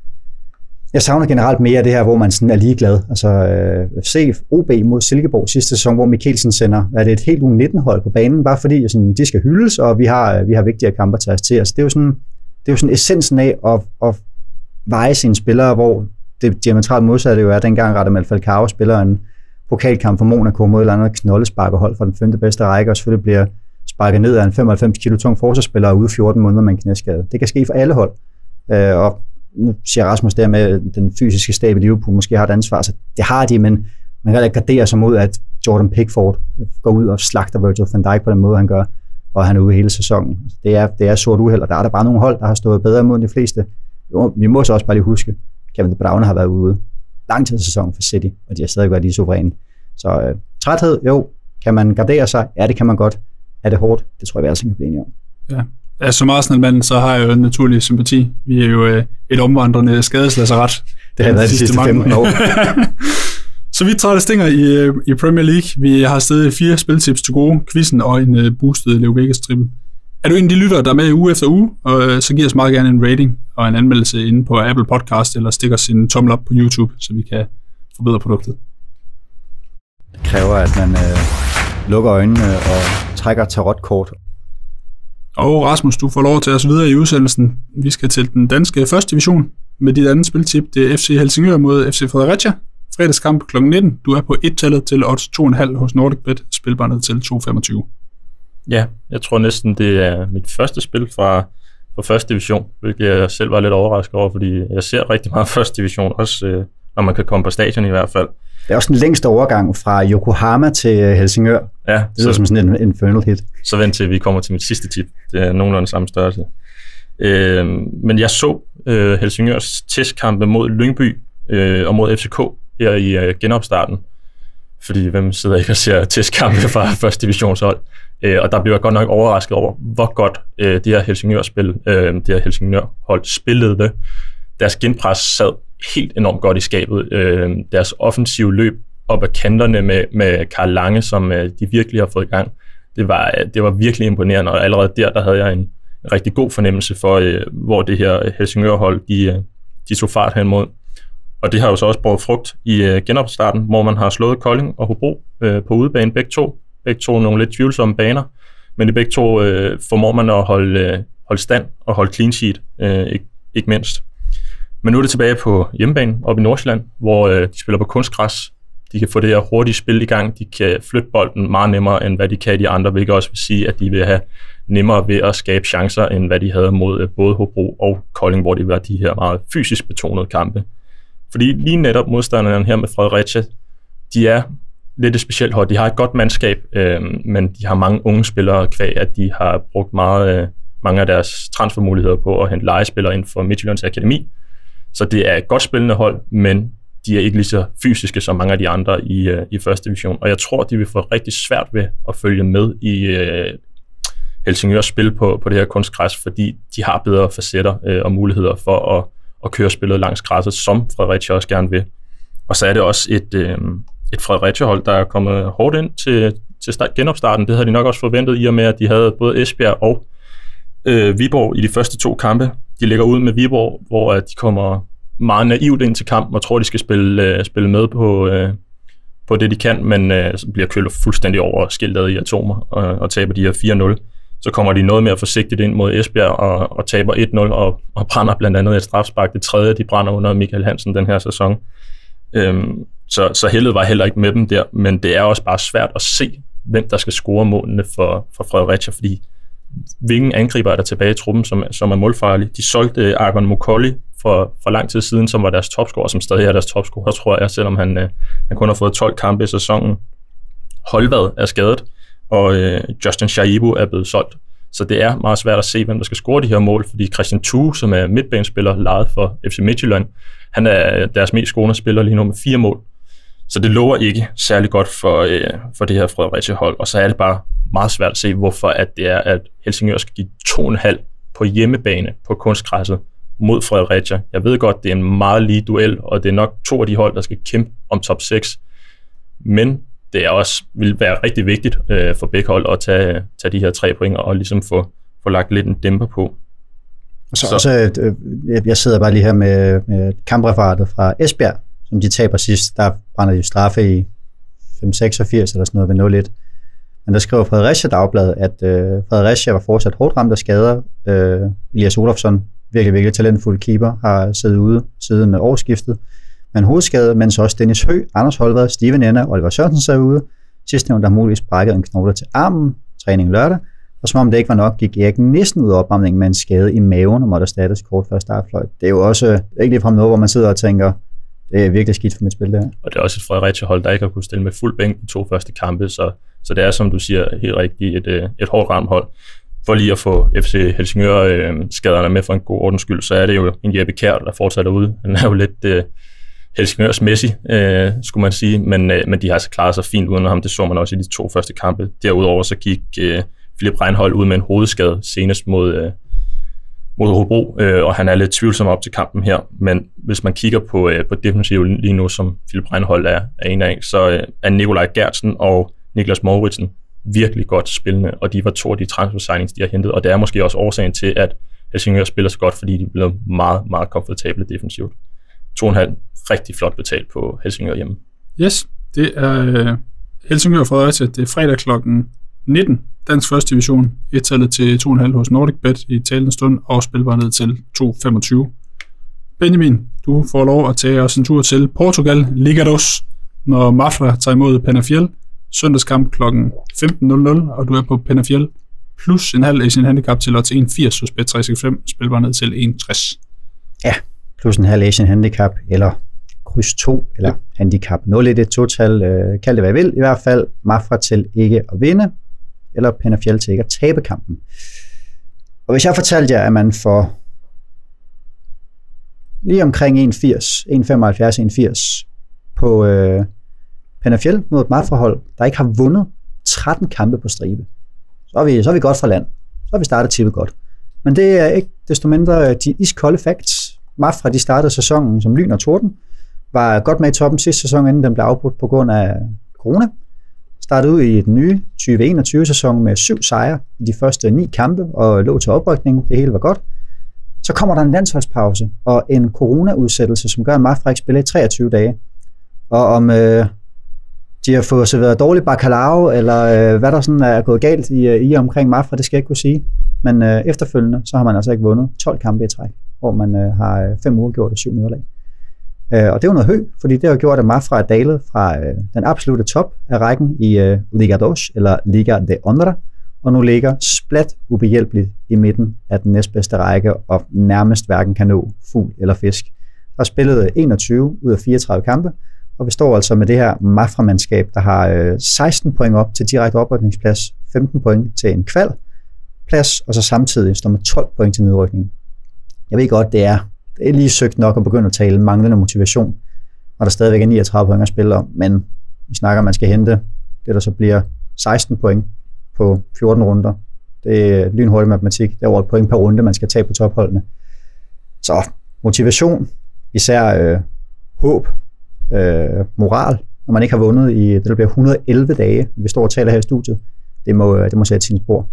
jeg savner generelt mere af det her, hvor man sådan er ligeglad. Altså øh, F C O B mod Silkeborg sidste sæson, hvor Mikkelsen sender, er det et helt U nitten-hold på banen, bare fordi sådan, de skal hyldes, og vi har, vi har vigtigere kamper at tage os til. Altså, det er jo sådan, det er jo sådan essensen af at, at veje sine spillere, hvor det diametralt modsatte jo er, dengang Radamel Falcao spiller en pokalkamp for Monaco mod et eller andet knoldesparkerhold for den femte bedste række, og selvfølgelig bliver sparket ned af en femoghalvfems kilo tung forsvarsspiller ude fjorten måneder med en knæskade. Det kan ske for alle hold. Øh, og nu siger Rasmus der med, at den fysiske stab i Liverpool måske har et ansvar, så det har de, men man kan ikke gardere sig mod, at Jordan Pickford går ud og slagter Virgil van Dijk på den måde, han gør, og han er ude hele sæsonen. Det er, det er sort uheld, og der er der bare nogle hold, der har stået bedre mod de fleste. Jo, vi må så også bare lige huske, Kevin De Bruyne har været ude lang tid af sæsonen for City, og de har stadig været lige suveræne. Så øh, træthed, jo, kan man gardere sig? Ja, det kan man godt. Er det hårdt? Det tror jeg, vi alle sammen kan blive enige om. Ja. Ja, som Arsenal-manden, så har jeg jo en naturlig sympati. Vi er jo øh, et omvandrende skadeslasseret. Det har været de sidste femten år. Så vi træder stinger i, i Premier League. Vi har stadig fire spiltips til gode, quizzen og en uh, boostet Leo Vegas triple. Er du en af de lyttere, der er med uge efter uge, og, uh, så giv os meget gerne en rating og en anmeldelse inde på Apple Podcast, eller stik os en tommel op på YouTube, så vi kan forbedre produktet. Det kræver, at man øh, lukker øjnene og trækker tarotkort. Og Rasmus, du får lov at tage os videre i udsendelsen. Vi skal til den danske første division med dit andet spiltip. Det er F C Helsingør mod F C Fredericia. Fredagskamp klokken nitten. Du er på et-tallet til odds to komma fem hos NordicBet. Spilbarnet til to komma femogtyve. Ja, jeg tror næsten, det er mit første spil fra, fra første division, hvilket jeg selv var lidt overrasket over, fordi jeg ser rigtig meget første division, også øh, når man kan komme på stadion i hvert fald. Det er også den længste overgang fra Yokohama til Helsingør. Ja, det lyder som sådan en infernal hit. Så vent til, vi kommer til mit sidste tip. Det er nogenlunde samme størrelse. Øh, men jeg så øh, Helsingørs testkampe mod Lyngby øh, og mod F C K her i øh, genopstarten. Fordi hvem sidder ikke og ser testkampe fra første divisionshold? Øh, og der blev jeg godt nok overrasket over, hvor godt øh, det her Helsingør-spil, øh, det her Helsingør-hold spillede det. Deres genpres sad helt enormt godt i skabet. Øh, deres offensive løb op ad kanterne med, med Karl Lange, som øh, de virkelig har fået i gang. Det var, det var virkelig imponerende, og allerede der, der havde jeg en, en rigtig god fornemmelse for, øh, hvor det her Helsingør-hold, de, de tog fart hen mod. Og det har jo så også båret frugt i øh, genopstarten, hvor man har slået Kolding og Hobro øh, på udebane begge to. Begge to nogle lidt tvivlsomme baner, men i begge to øh, formår man at holde, øh, holde stand og holde clean sheet, øh, ikke, ikke mindst. Men nu er det tilbage på hjemmebane oppe i Nordsjælland, hvor øh, de spiller på kunstgræs. De kan få det her hurtige spil i gang. De kan flytte bolden meget nemmere, end hvad de kan i de andre, hvilket også vil sige, at de vil have nemmere ved at skabe chancer, end hvad de havde mod øh, både Hobro og Kolding, hvor det var de her meget fysisk betonede kampe. Fordi lige netop modstanderne her med Fredericia, de er lidt et specielt hold. De har et godt mandskab, øh, men de har mange unge spillere kvæg, at de har brugt meget, øh, mange af deres transfermuligheder på at hente legespillere inden for Midtjyllands Akademi. Så det er et godt spillende hold, men de er ikke lige så fysiske som mange af de andre i, øh, i første division. Og jeg tror, de vil få rigtig svært ved at følge med i øh, Helsingørs spil på, på det her kunstgræs, fordi de har bedre facetter øh, og muligheder for at, at køre spillet langs græsset, som Fredericia også gerne vil. Og så er det også et, øh, et Fredericia-hold, der er kommet hårdt ind til, til start, genopstarten. Det havde de nok også forventet, i og med, at de havde både Esbjerg og øh, Viborg i de første to kampe. De ligger ud med Viborg, hvor de kommer meget naivt ind til kampen og tror, de skal spille, øh, spille med på, øh, på det, de kan, men øh, så bliver kølet fuldstændig over skiltet i atomer og, og taber de her fire nul. Så kommer de noget mere forsigtigt ind mod Esbjerg og, og taber et nul og, og brænder blandt andet et strafspark. Det tredje, de brænder under Michael Hansen den her sæson. Øhm, så, så heldet var heller ikke med dem der, men det er også bare svært at se, hvem der skal score målene for, for Fredericia, fordi hvilken angriber er der tilbage i truppen, som, som er målfarlig. De solgte Argon Mokolli for, for lang tid siden, som var deres topscorer, som stadig er deres topscorer, tror jeg, selvom han, øh, han kun har fået tolv kampe i sæsonen. Holvad er skadet, og øh, Justin Shaibu er blevet solgt. Så det er meget svært at se, hvem der skal score de her mål, fordi Christian Thue, som er midtbanespiller, lejet for F C Midtjylland, han er deres mest scorende spiller lige nu med fire mål. Så det lover ikke særlig godt for, øh, for det her Fredericia-hold, og så er det bare meget svært at se, hvorfor at det er, at Helsingør skal give to komma fem på hjemmebane på kunstgræsset mod Fredericia. Jeg ved godt, det er en meget lige duel, og det er nok to af de hold, der skal kæmpe om top seks. Men det er også vil være rigtig vigtigt øh, for begge hold at tage, tage de her tre point og ligesom få, få lagt lidt en dæmper på. Så, så. Også, øh, jeg sidder bare lige her med, med kampreferatet fra Esbjerg, som de taber sidst. Der brænder de straffe i fem seksogfirs eller sådan noget ved nul et. Men der skriver Fredericia Dagblad, at øh, Fredericia var fortsat hårdt ramt af skader. Øh, Elias Olofsson, virkelig, virkelig talentfuld keeper, har siddet ude siden årsskiftet. Men hovedskade, mens også Dennis Høgh, Anders Holvad, Steven Enna og Oliver Sørensen sad ude. Sidstnævnte der muligvis brækket en knogle til armen, træning lørdag. Og som om det ikke var nok, gik Erik næsten ud af opramningen med en skade i maven og måtte erstattes kort før startfløjt. Det er jo også ikke ligefrem noget, hvor man sidder og tænker, det er virkelig skidt for mit spil, det her. Og det er også et Fredericia-hold, der ikke har kunnet stille med fuld bænk i to første kampe, så, så det er, som du siger, helt rigtigt et, et hårdt ramt hold. For lige at få F C Helsingør-skaderne med for en god ordens skyld, så er det jo en Jeppe Kjær, der fortsat er ude. Han er jo lidt uh, Helsingørs Messi, uh, skulle man sige, men, uh, men de har altså klaret sig fint uden ham. Det så man også i de to første kampe. Derudover så gik uh, Philip Reinhold ud med en hovedskade senest mod, uh, mod Hobro, uh, og han er lidt tvivlsom op til kampen her. Men hvis man kigger på, uh, på defensiven lige nu, som Philip Reinhold er, er en af, så uh, er Nikolaj Gertsen og Niklas Mouritsen virkelig godt spillende, og de var to af de transfer signings, de har hentet, og det er måske også årsagen til, at Helsingør spiller så godt, fordi de bliver meget, meget komfortable defensivt. to komma fem rigtig flot betalt på Helsingør hjemme. Yes, det er uh, Helsingør Fredericia. Det er fredag klokken nitten, dansk første division, et-tallet til to komma fem hos NordicBet i talende stund, og spilbar ned til to komma femogtyve. Benjamin, du får lov at tage os en tur til Portugal, Liga dos, når Mafra tager imod Penafiel. Søndagskamp klokken femten nul nul, og du er på Penafiel plus en halv Asian Handicap til odds en komma firs hos Bet tre seks fem, spilbar ned til en komma tres. Ja, plus en halv Asian Handicap, eller kryds to, eller ja. Handicap nul et et total. Øh, kald det hvad I vil, i hvert fald Mafra til ikke at vinde, eller Penafiel til ikke at tabe kampen. Og hvis jeg fortalte jer, at man får lige omkring en komma firs, en komma femoghalvfjerds, en komma firs på øh, Penafiel mod et Mafra-hold, der ikke har vundet tretten kampe på stribe, så er vi, så er vi godt fra land. Så har vi startet tippet godt. Men det er ikke desto mindre de iskolde facts. Mafra, de startede sæsonen som lyn og torden, var godt med i toppen sidste sæson, inden den blev afbrudt på grund af corona. Startede ud i den nye tyve enogtyve-sæson med syv sejre i de første ni kampe og lå til oprykning. Det hele var godt. Så kommer der en landsholdspause og en corona-udsættelse, som gør, at Mafra ikke spiller i treogtyve dage. Og om øh, de har fået serveret dårlig bacalao, eller øh, hvad der sådan er gået galt i, i omkring Mafra, det skal jeg ikke kunne sige. Men øh, efterfølgende, så har man altså ikke vundet tolv kampe i træk, hvor man øh, har fem uafgjort og syv nederlag. Øh, og det er jo noget højt, fordi det har gjort, at Mafra er dalet fra øh, den absolute top af rækken i øh, Liga dos, eller Liga de Honra, og nu ligger splat ubehjælpeligt i midten af den næstbedste række, og nærmest hverken kan nå fugl eller fisk. Der er spillet enogtyve ud af fireogtredive kampe, og vi står altså med det her Mafra-mandskab, der har øh, seksten point op til direkte oprykningsplads, femten point til en kvalplads, og så samtidig står med tolv point til nedrykning. Jeg ved godt, det er, det er lige søgt nok at begynde at tale manglende motivation, når der stadigvæk er niogtredive point at spille om, men vi snakker, at man skal hente det, der så bliver seksten point på fjorten runder. Det er lynhurtig matematik. Det er over et point per runde, man skal tage på topholdene. Så motivation, især øh, håb, øh, moral, når man ikke har vundet i det, der bliver et hundrede og elleve dage, vi står og taler her i studiet, det må, det må sætte sin spor.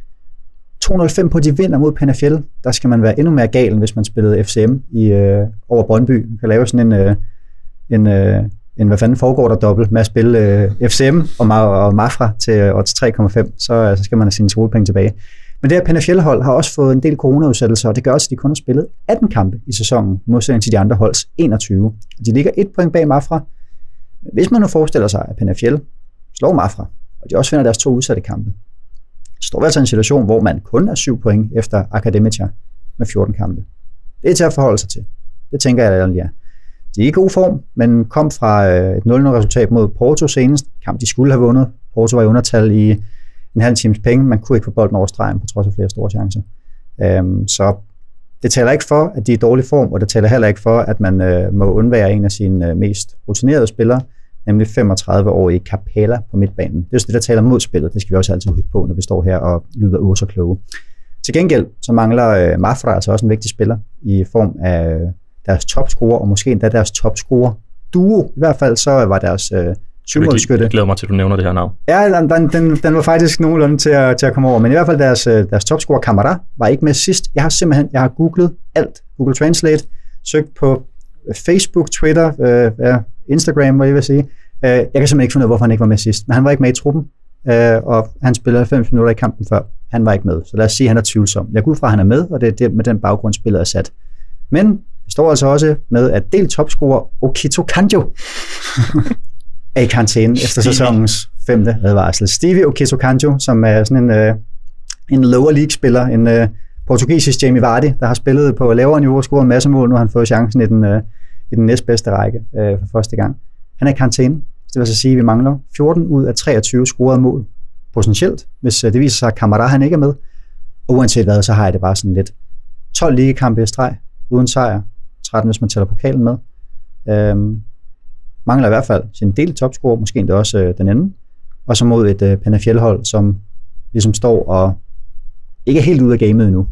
to nul fem på de vinder mod Penafiel, der skal man være endnu mere gal, hvis man spillede F C M i, øh, over Brøndby. Man kan lave sådan en, øh, en, øh, en hvad fanden foregår der dobbelt med at spille øh, F C M og, Ma- og Mafra til odds tre komma fem, så, øh, så skal man have sine solpenge tilbage. Men det her Penafiel-hold har også fået en del corona-udsættelser, og det gør også, at de kun har spillet atten kampe i sæsonen, i modsætning til de andre holds enogtyve. De ligger et point bag Mafra. Men hvis man nu forestiller sig, at Penafiel slår Mafra, og de også finder deres to udsatte kampe, så står vi altså i en situation, hvor man kun er syv point efter Academica med fjorten kampe. Det er til at forholde sig til. Det tænker jeg, at de er. De er i god form, men kom fra et nul nul resultat mod Porto senest. Kamp, de skulle have vundet. Porto var i undertal i en halv times penge. Man kunne ikke få bolden over stregen på trods af flere store chancer. Um, så det taler ikke for, at de er i dårlig form, og det taler heller ikke for, at man uh, må undvære en af sine uh, mest rutinerede spillere, nemlig femogtredive-årige Capella på midtbanen. Det er det, der taler mod spillet. Det skal vi også altid huske på, når vi står her og lyder åh så kloge. Til gengæld så mangler uh, Mafra altså også en vigtig spiller i form af uh, deres topscorer, og måske endda deres topscorer duo. I hvert fald så var deres uh, syvmålsskytte. Jeg glæder mig til, at du nævner det her navn. Ja, den, den, den var faktisk nogenlunde til at, til at komme over, men i hvert fald deres, deres topscorer Camara var ikke med sidst. Jeg har simpelthen jeg har googlet alt. Google Translate, søgt på Facebook, Twitter, øh, Instagram, hvad jeg vil sige. Øh, jeg kan simpelthen ikke finde ud af, hvorfor han ikke var med sidst, men han var ikke med i truppen, øh, og han spillede halvfems minutter i kampen før. Han var ikke med, så lad os sige, at han er tvivlsom. Jeg går ud fra, at han er med, og det er det, med den baggrund, spillet er sat. Men vi står altså også med, at del topscorer Okito Kanjo er i karantæne efter sæsonens femte advarsel. Stevie Okito Kanjo, som er sådan en, øh, en lower league-spiller, en øh, portugisisk Jamie Vardy, der har spillet på lavere niveau og scoret en masse mål. Nu har han fået chancen i den, øh, i den næstbedste række øh, for første gang. Han er i karantæne. Det vil så sige, at vi mangler fjorten ud af treogtyve scorede mål potentielt, hvis øh, det viser sig, at Camara han ikke er med. Og uanset hvad, så har jeg det bare sådan lidt. tolv ligekampe i streg, uden sejr. tretten, hvis man tæller pokalen med. Øhm, mangler i hvert fald sin del topscorer, måske endda også øh, den anden. Og så mod et øh, Penafiel-hold, som ligesom står og ikke er helt ude af gamet endnu.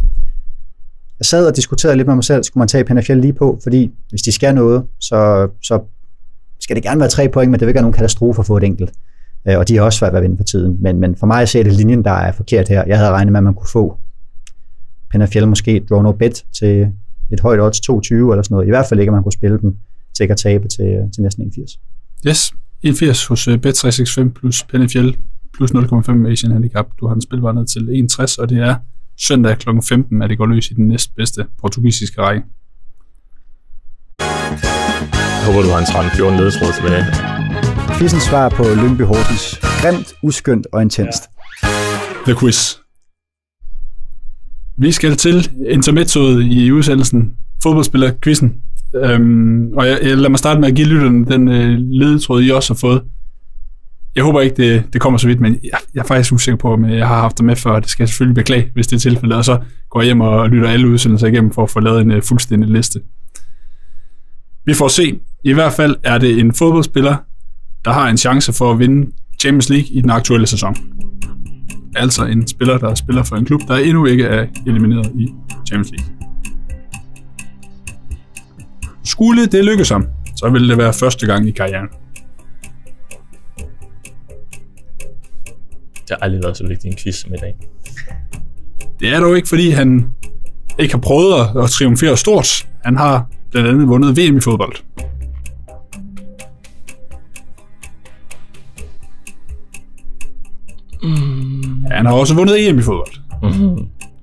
Jeg sad og diskuterede lidt med mig selv, skulle man tage Penafiel lige på, fordi hvis de skal noget, så, så skal det gerne være tre point, men det vil ikke være nogen katastrofe at få et enkelt. Øh, og de har også svært ved at vinde for tiden. Men, men for mig ser det linjen, der er forkert her. Jeg havde regnet med, at man kunne få Penafiel måske draw no bet til et højt odds to tyve eller sådan noget. I hvert fald ikke, at man kunne spille dem til ikke at tabe til, til næsten en firs. Yes, en firs hos uh, bet tre seks fem plus Penafiel plus nul komma fem Asian Handicap. Du har den spilbar ned til en tres, og det er søndag klokken femten, at det går løs i den næstbedste portugisiske række. Jeg håber, du har en tretten fjorten ledetråd tilbage. Quizens svar på Lyngby Horsens. Grimt, uskyndt og intenst. Ja. The quiz. Vi skal til intermezzoet i udsendelsen. Fodboldspiller-quizzen. Øhm, og jeg, jeg lader mig starte med at give lytterne den øh, ledetråd, I også har fået. Jeg håber ikke, det, det kommer så vidt, men jeg, jeg er faktisk usikker på, om jeg har haft det med før. Det skal jeg selvfølgelig beklage, hvis det er tilfældet, og så går jeg hjem og lytter alle udsendelser igennem for at få lavet en uh, fuldstændig liste. Vi får se. I hvert fald er det en fodboldspiller, der har en chance for at vinde Champions League i den aktuelle sæson. Altså en spiller, der spiller for en klub, der endnu ikke er elimineret i Champions League. Skulle det lykkes ham, så vil det være første gang i karrieren. Det har aldrig været så vigtig en quiz som i dag. Det er dog ikke, fordi han ikke har prøvet at triumfere stort. Han har blandt andet vundet V M i fodbold. Mm. Han har også vundet E M i fodbold. Mm-hmm.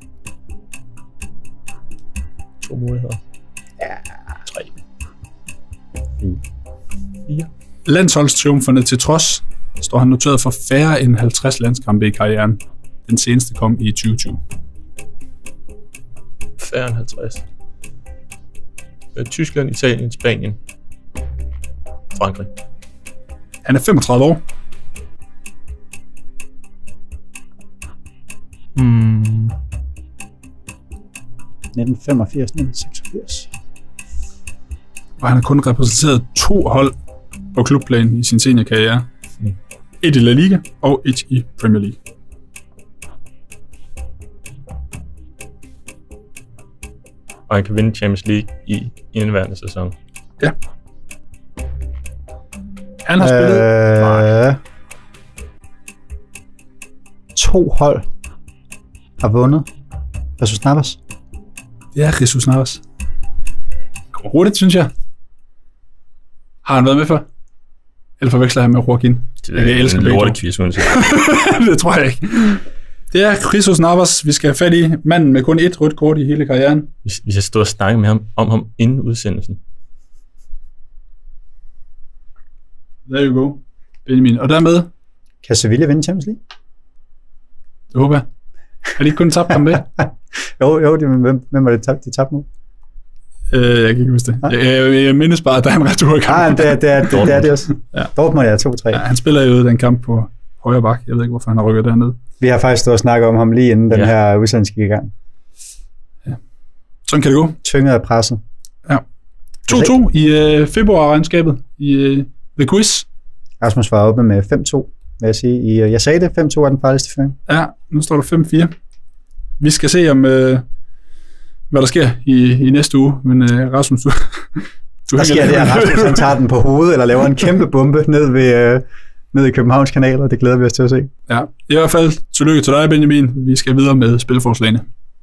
To muligheder. Ja. Tre. Fire. Landsholdstriumferne til trods, står han noteret for færre end halvtreds landskampe i karrieren. Den seneste kom i tyve tyve. Færre end halvtreds. Tyskland, Italien, Spanien, Frankrig. Han er femogtredive år. Mm. nitten femogfirs til nitten seksogfirs. Og han har kun repræsenteret to hold på klubplan i sin seniorkarriere. Mm. Et i La Liga og et i Premier League. Og han kan vinde Champions League i indeværende sæson. Ja. Han har spillet... Øh, to hold har vundet. Jesus Navas. Det er Jesus Navas. Kommer hurtigt, synes jeg. Har han været med før? Eller forveksler han med Joaquin? Det er jeg elsker en lortequiz, synes jeg. Det tror jeg ikke. Det er Jesus Navas, vi skal have fat i. Manden med kun ét rødt kort i hele karrieren. Vi skal stå og snakke med ham om ham inden udsendelsen. There you go, Benjamin. Og dermed... Kan Sevilla vinde Champions League? Det håber jeg. Har de ikke kun tabt ham med? jo, jo, det, hvem, hvem var det tabt, de tabte mod? Øh, jeg kan ikke huske det. Jeg, jeg, jeg mindes bare, at der er en returkamp. Nej, det er det, er, det, det, er det også. Ja. Dortmund er to tre. Ja, han spiller jo den kamp på højre bak. Jeg ved ikke, hvorfor han har rykket derned. Vi har faktisk stået og snakket om ham lige inden ja. den her udsendelse gik i gang. Ja. Sådan kan det gå. Tynget af presset. Ja. to to i øh, februar-regnskabet i øh, The Quiz. Rasmus var oppe med fem to, vil jeg sige. I, jeg sagde det, fem to er den farligste føring. Ja, nu står der fem fire. Vi skal se om, øh, hvad der sker i, i næste uge, men øh, Rasmus, du... du der sker det, at Rasmus han tager den på hovedet, eller laver en kæmpe bombe ned, ved, øh, ned i Københavns Kanal, og det glæder vi os til at se. Ja, i hvert fald tillykke til dig, Benjamin. Vi skal videre med spilforslagene.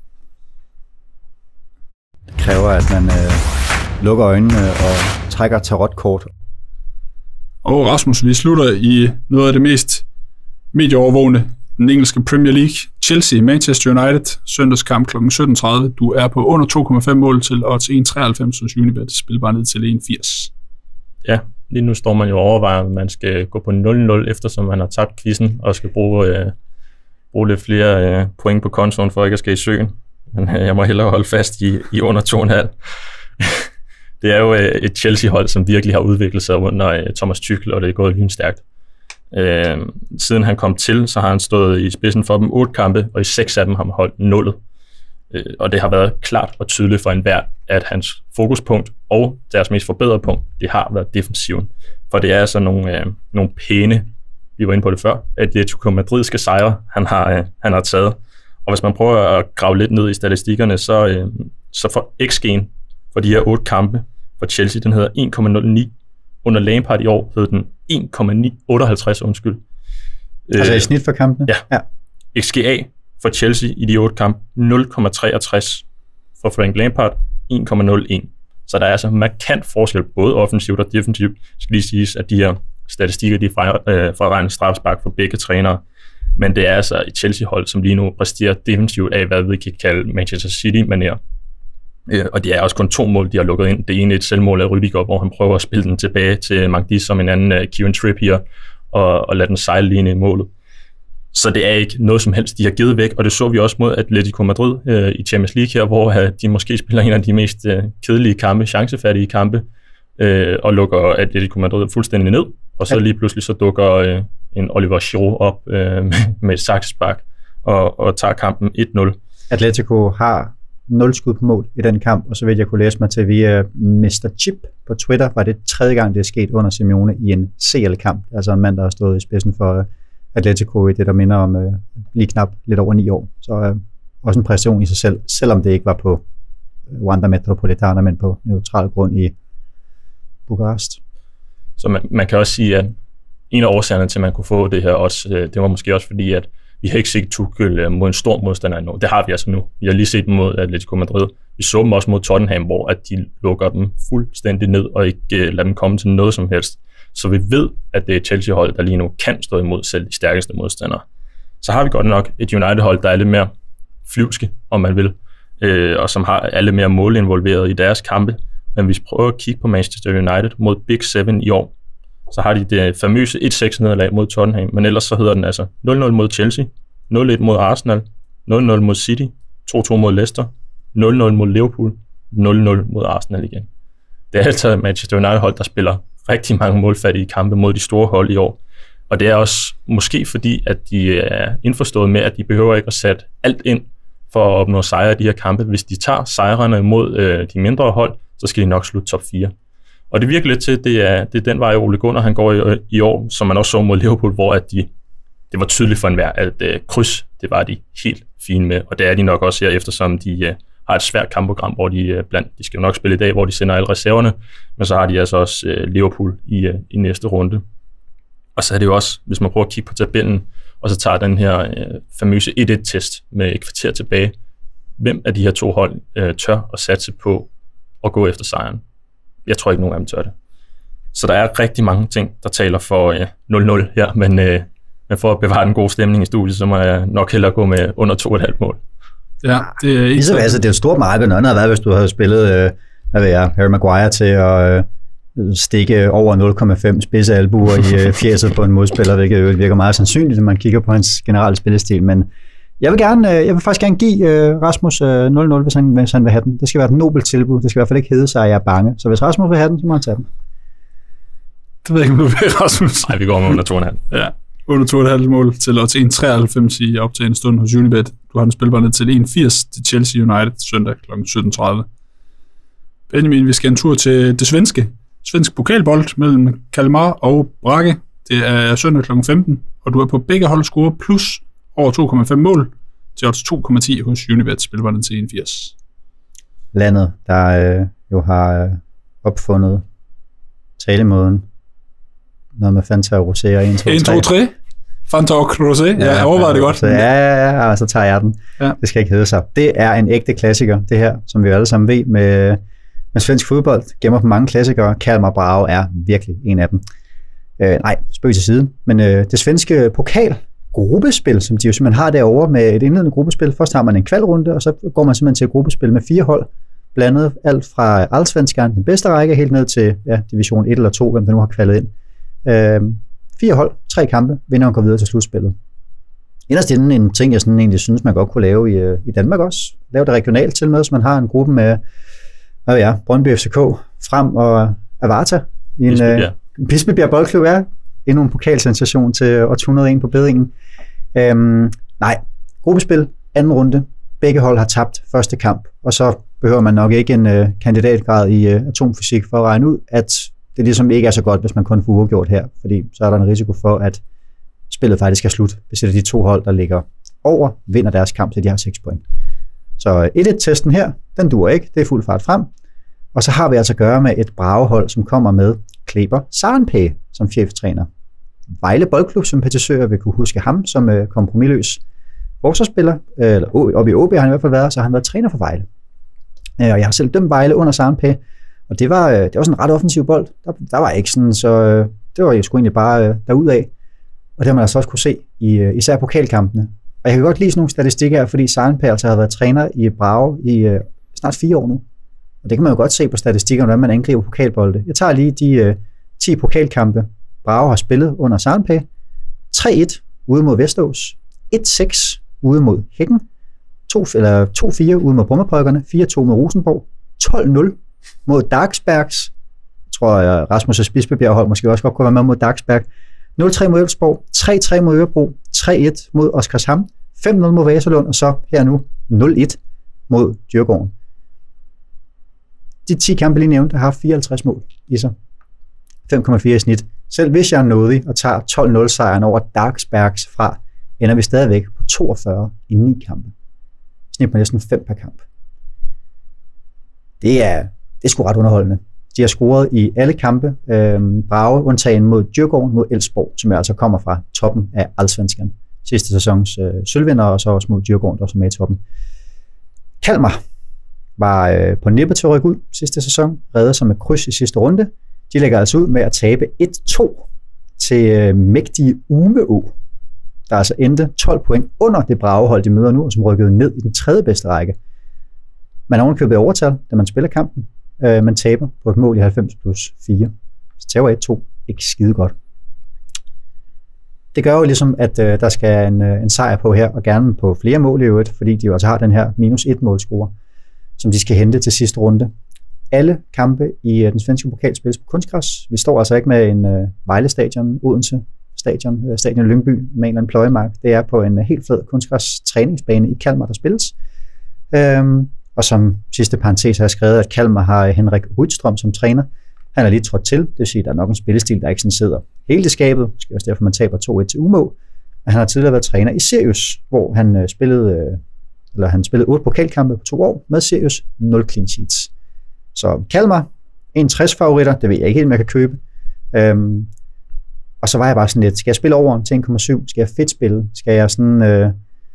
Det kræver, at man øh, lukker øjnene og trækker tarotkort. Og Rasmus, vi slutter i noget af det mest medieovervågende, den engelske Premier League. Chelsea, Manchester United, søndagskamp kl. sytten tredive. Du er på under to komma fem mål til odds en komma treoghalvfems hos Unibet. Spil bare ned til en komma firs. Ja, lige nu står man jo overvejer, at man skal gå på nul nul, eftersom man har tabt quizzen, og skal bruge, øh, bruge lidt flere øh, point på kontoen, for ikke at skal i søen. Men øh, jeg må hellere holde fast i, i under to komma fem. Det er jo øh, et Chelsea-hold, som virkelig har udviklet sig under øh, Thomas Tuchel, og det er gået lynstærkt. Øh, siden han kom til, så har han stået i spidsen for dem otte kampe, og i seks af dem har han holdt nullet. Øh, og det har været klart og tydeligt for enhver, at hans fokuspunkt og deres mest forbedrede punkt, det har været defensiven. For det er altså nogle, øh, nogle pæne, vi var inde på det før, Atletico Madridske sejre, han har, øh, han har taget. Og hvis man prøver at grave lidt ned i statistikkerne, så, øh, så får X G'en for de her otte kampe for Chelsea, den hedder en komma nul ni. Under Lampard i år hed den en komma otteoghalvtreds, undskyld. Altså i snit for kampene? Ja. ja. X G A for Chelsea i de otte kampe, nul komma treogtres. For Frank Lampard, en komma nul en. Så der er altså markant forskel, både offensivt og defensivt. Det skal lige siges, at de her statistikker, de er øh, fra strafspark for begge trænere. Men det er altså et Chelsea-hold, som lige nu præsterer defensivt af, hvad vi kan kalde Manchester City-manér. Og det er også kun to mål, de har lukket ind. Det ene er et selvmål af Rüdiger, hvor han prøver at spille den tilbage til Magdi som en anden uh, Kieran Trippier, og, og lade den sejle lige ind i målet. Så det er ikke noget som helst, de har givet væk, og det så vi også mod Atletico Madrid uh, i Champions League her, hvor uh, de måske spiller en af de mest uh, kedelige kampe, chancefattige kampe, uh, og lukker Atletico Madrid fuldstændig ned, og så lige pludselig så dukker uh, en Oliver Giroud op øh, med, med et saksespark og, og tager kampen et nul. Atletico har nul skud på mål i den kamp, og så vil jeg kunne læse mig til via mister Chip på Twitter, var det tredje gang, det er sket under Simeone i en C L-kamp. Altså en mand, der har stået i spidsen for Atletico i det, der minder om øh, lige knap lidt over ni år. Så øh, også en præstation i sig selv, selvom det ikke var på Wanda Metropolitana, men på neutral grund i Bukarest. Så man, man kan også sige, at en af årsagerne til, at man kunne få det her også, det var måske også fordi, at vi har ikke set Tuchel mod en stor modstander endnu. Det har vi altså nu. Vi har lige set dem mod Atletico Madrid. Vi så dem også mod Tottenham, hvor at de lukker dem fuldstændig ned og ikke lader dem komme til noget som helst. Så vi ved, at det er Chelsea-hold, der lige nu kan stå imod selv de stærkeste modstandere. Så har vi godt nok et United-hold, der er lidt mere flyvske, om man vil, øh, og som har alle mere mål involveret i deres kampe. Men hvis vi prøver at kigge på Manchester United mod Big Seven i år, så har de det famøse et seks nederlag mod Tottenham, men ellers så hedder den altså nul nul mod Chelsea, nul et mod Arsenal, nul nul mod City, to to mod Leicester, nul nul mod Liverpool, nul nul mod Arsenal igen. Det er altså Manchester United-hold, der spiller rigtig mange målfattige kampe mod de store hold i år. Og det er også måske fordi, at de er indforstået med, at de behøver ikke at sætte alt ind for at opnå sejre i de her kampe. Hvis de tager sejrene mod øh, de mindre hold, så skal de nok slutte top fire. Og det virker lidt til, det er, det er den vej, Ole Gunnar han går i, i år, som man også så mod Liverpool, hvor at de, det var tydeligt for enhver, at øh, kryds, det var de helt fine med. Og det er de nok også her, eftersom de øh, har et svært kampprogram, hvor de øh, blandt, de skal jo nok spille i dag, hvor de sender alle reserverne, men så har de altså også øh, Liverpool i, øh, i næste runde. Og så er det jo også, hvis man prøver at kigge på tabellen, og så tager den her øh, famøse et et-test med et kvarter tilbage, hvem af de her to hold øh, tør at satse på at gå efter sejren? Jeg tror ikke, nogen af dem tør det. Så der er rigtig mange ting, der taler for øh, nul nul her, men, øh, men for at bevare den gode stemning i studiet, så må jeg nok hellere gå med under to komma fem mål. Ja, det er ikke så... Altså, det er jo stort marked, noget andet havde været, hvis du havde spillet, øh, hvad ved jeg, Harry Maguire til at øh, stikke over nul komma fem spidse albuer i øh, fjeset på en modspiller, hvilket virker meget sandsynligt, når man kigger på hans generelle spillestil, men jeg vil, gerne, jeg vil faktisk gerne give uh, Rasmus uh, nul nul, hvis han, hvis han vil have den. Det skal være et nobelt tilbud. Det skal i hvert fald ikke hedde sig, at jeg er bange. Så hvis Rasmus vil have den, så må han tage den. Det ved jeg ikke, om du vil, Rasmus. Nej, vi går med under to komma fem. Ja, under to komma fem mål til odds en komma treoghalvfems i optagende stund hos Unibet. Du har den spilbare til en komma firs til Chelsea United søndag kl. sytten tredive. Benjamin, vi skal en tur til det svenske. Svensk pokalbold mellem Kalmar og Brage. Det er søndag kl. femten, og du er på begge hold score plus over to komma fem mål til odds to komma ti hos Unibet, spilbare til en komma firs. Landet, der øh, jo har øh, opfundet talemåden, noget med Fanta og Rosé og en, to, tre. en, to, tre. Fanta og Rosé. Ja, jeg overvejer det godt. Så, ja, ja, ja, og så tager jeg den. Ja. Det skal ikke hedde sig. Det er en ægte klassiker, det her, som vi jo alle sammen ved med, med svensk fodbold. Gemmer på mange klassikere. Kalmar Brage er virkelig en af dem. Øh, nej, spøg til side. Men øh, det svenske pokal gruppespil, som de jo simpelthen har derovre med et indledende gruppespil. Først har man en kvalrunde, og så går man simpelthen til et gruppespil med fire hold, blandet alt fra Allsvenskan, den bedste række, helt ned til ja, division et eller to, hvem der nu har kvalet ind. Øh, fire hold, tre kampe, vinderen går videre til slutspillet. Inderst inden en ting, jeg sådan egentlig synes, man godt kunne lave i, i Danmark også. Lave det regionalt til med, så man har en gruppe med hvad ja, Brøndby F C K, Frem og Avarta i en Bispebjerg, øh, Bispebjerg Boldklub, er endnu en pokalsensation til år to hundrede og en på bedringen. Øhm, nej, gruppespil, anden runde. Begge hold har tabt første kamp, og så behøver man nok ikke en øh, kandidatgrad i øh, atomfysik for at regne ud, at det ligesom ikke er så godt, hvis man kun får uafgjort her, fordi så er der en risiko for, at spillet faktisk er slut, hvis det er de to hold, der ligger over, vinder deres kamp, så de har seks point. Så et et-testen her, den duer ikke, det er fuld fart frem. Og så har vi altså at gøre med et Bragehold, som kommer med Kleber Sarenpää som cheftræner. Vejle Boldklub-sympatisører vil kunne huske ham som øh, kompromisløs forsvarsspiller, øh, eller oppe i O B har han i hvert fald været, så har han været træner for Vejle. Øh, og jeg har selv dømt Vejle under Sarenpää, og det var, øh, det var sådan en ret offensiv bold. Der, der var ikke sådan, så øh, det var jo sgu egentlig bare øh, derudad. Og det har man altså også kunne se i øh, især pokalkampene. Og jeg kan godt lide sådan nogle statistikker her, fordi Sarenpää altså har været træner i Brage i øh, snart fire år nu. Og det kan man jo godt se på statistikkerne, hvordan man angriber pokalbolde. Jeg tager lige de øh, ti pokalkampe, Brage har spillet under Sarenpää. tre et ude mod Vestås, et seks ude mod Hækken, to fire ude mod Brummepolkerne, fire to mod Rosenborg, tolv nul mod Dagsbergs. Jeg tror, at Rasmus' Bispebjerg hold måske også godt kunne være med mod Dagsberg. nul tre mod Elfsborg, tre tre mod Ørebro, tre et mod Oskarshamn, fem nul mod Vasalund, og så her nu nul et mod Djurgården. De ti kampe lige nævnt har fireoghalvtreds mål i sig. fem komma fire i snit. Selv hvis jeg er nådig og tager tolv nul sejren over Dagsbergs fra, ender vi stadigvæk på toogfyrre i ni kampe. Snit på næsten fem per kamp. Det er, det er sgu ret underholdende. De har scoret i alle kampe. Øhm, Brage undtagen mod Djurgården mod Elfsborg, som altså kommer fra toppen af Allsvenskan. Sidste sæsons øh, sølvvinder, og så også mod Djurgården, der også er med i toppen. Kalmar var øh, på nippet til at rykke ud sidste sæson, redder sig med kryds i sidste runde. De lægger altså ud med at tabe et to til øh, mægtige Umeå, der altså endte tolv point under det Bragehold, de møder nu, og som rykkede ned i den tredje bedste række. Man har ovenkøbet overtal, da man spiller kampen. Øh, man taber på et mål i halvfems plus fire. Så taber et to. Ikke skide godt. Det gør jo ligesom, at øh, der skal en, en sejr på her, og gerne på flere mål i øvrigt, fordi de jo altså har den her minus et målscore, som de skal hente til sidste runde. Alle kampe i uh, den svenske pokal spilles på kunstgræs. Vi står altså ikke med en uh, Vejle Stadion, Odense Stadion, uh, Stadion Lyngby med en eller anden pløjemark. Det er på en uh, helt flad kunstgræs træningsbane i Kalmar, der spilles. Um, og som sidste parentes har jeg skrevet, at Kalmar har Henrik Rydstrøm som træner. Han er lige trådt til, det vil sige, at der er nok en spillestil, der ikke sådan sidder helt i skabet. Det er også derfor, man taber to et til Umeå. Men han har tidligere været træner i Sirius, hvor han uh, spillede, uh, eller han spillede otte pokalkampe på to år med Sirius, nul clean sheets. Så Kalmar, enogtres favoritter, det ved jeg ikke helt, om jeg kan købe. Øhm, og så var jeg bare sådan lidt, skal jeg spille over til en komma syv? Skal jeg fedt spille? Skal jeg sådan øh,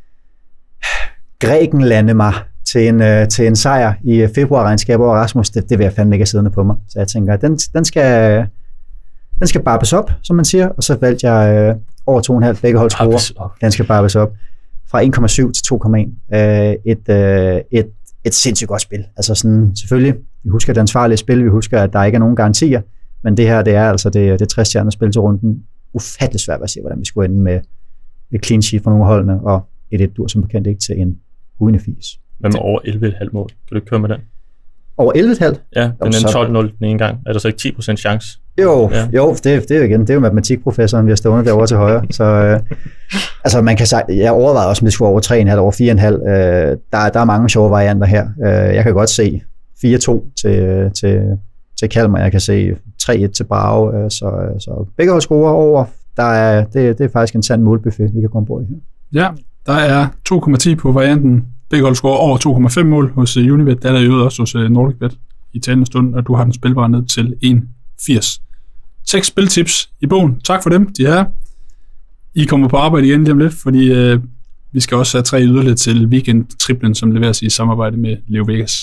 Grækenlande mig til en, øh, til en sejr i februarregnskab over Rasmus? Det, det vil jeg fandme ikke have siddende på mig. Så jeg tænker, den, den skal den skal barbes op, som man siger. Og så valgte jeg øh, over to komma fem begge hold scorer. Den skal barbes op fra en komma syv til to komma en. Øh, et, øh, et et sindssygt godt spil. Altså sådan, selvfølgelig, vi husker det ansvarlige spil, vi husker, at der ikke er nogen garantier, men det her, det er altså det, det tres-stjernede spil til runden. Ufatteligt svært at se, hvordan vi skulle ende med et clean sheet fra nogle af holdene, og et et dur som bekendt ikke til en uden fis. Hvad med over elleve komma fem mål? Kan du køre med den? Over elleve komma fem? Ja, den er tolv nul den ene gang. Er der så ikke ti procent chance? Jo, ja. jo det, det er jo igen, det er jo matematikprofessoren, vi har stående derovre til højre. Så øh, altså man kan sige, jeg overvejede også, om det skulle over tre komma fem, over fire komma fem. Øh, der, der er mange sjove varianter her. Øh, jeg kan godt se fire to til, til, til Kalmar, jeg kan se tre et til Brage, øh, så, så begge hold scorer over. Der er, det, det er faktisk en sand målbuffet, vi kan komme på i her. Ja, der er to komma ti på varianten. Begge hold scorer over to komma fem mål hos Unibet. Der er der jo også hos NordicBet i talende stund, og du har den spilbare ned til en komma firs. Seks spiltips i bogen. Tak for dem, de er. I kommer på arbejde igen lige om lidt, fordi øh, vi skal også have tre yderligere til weekend-triplen, som leveres i samarbejde med Leo Vegas.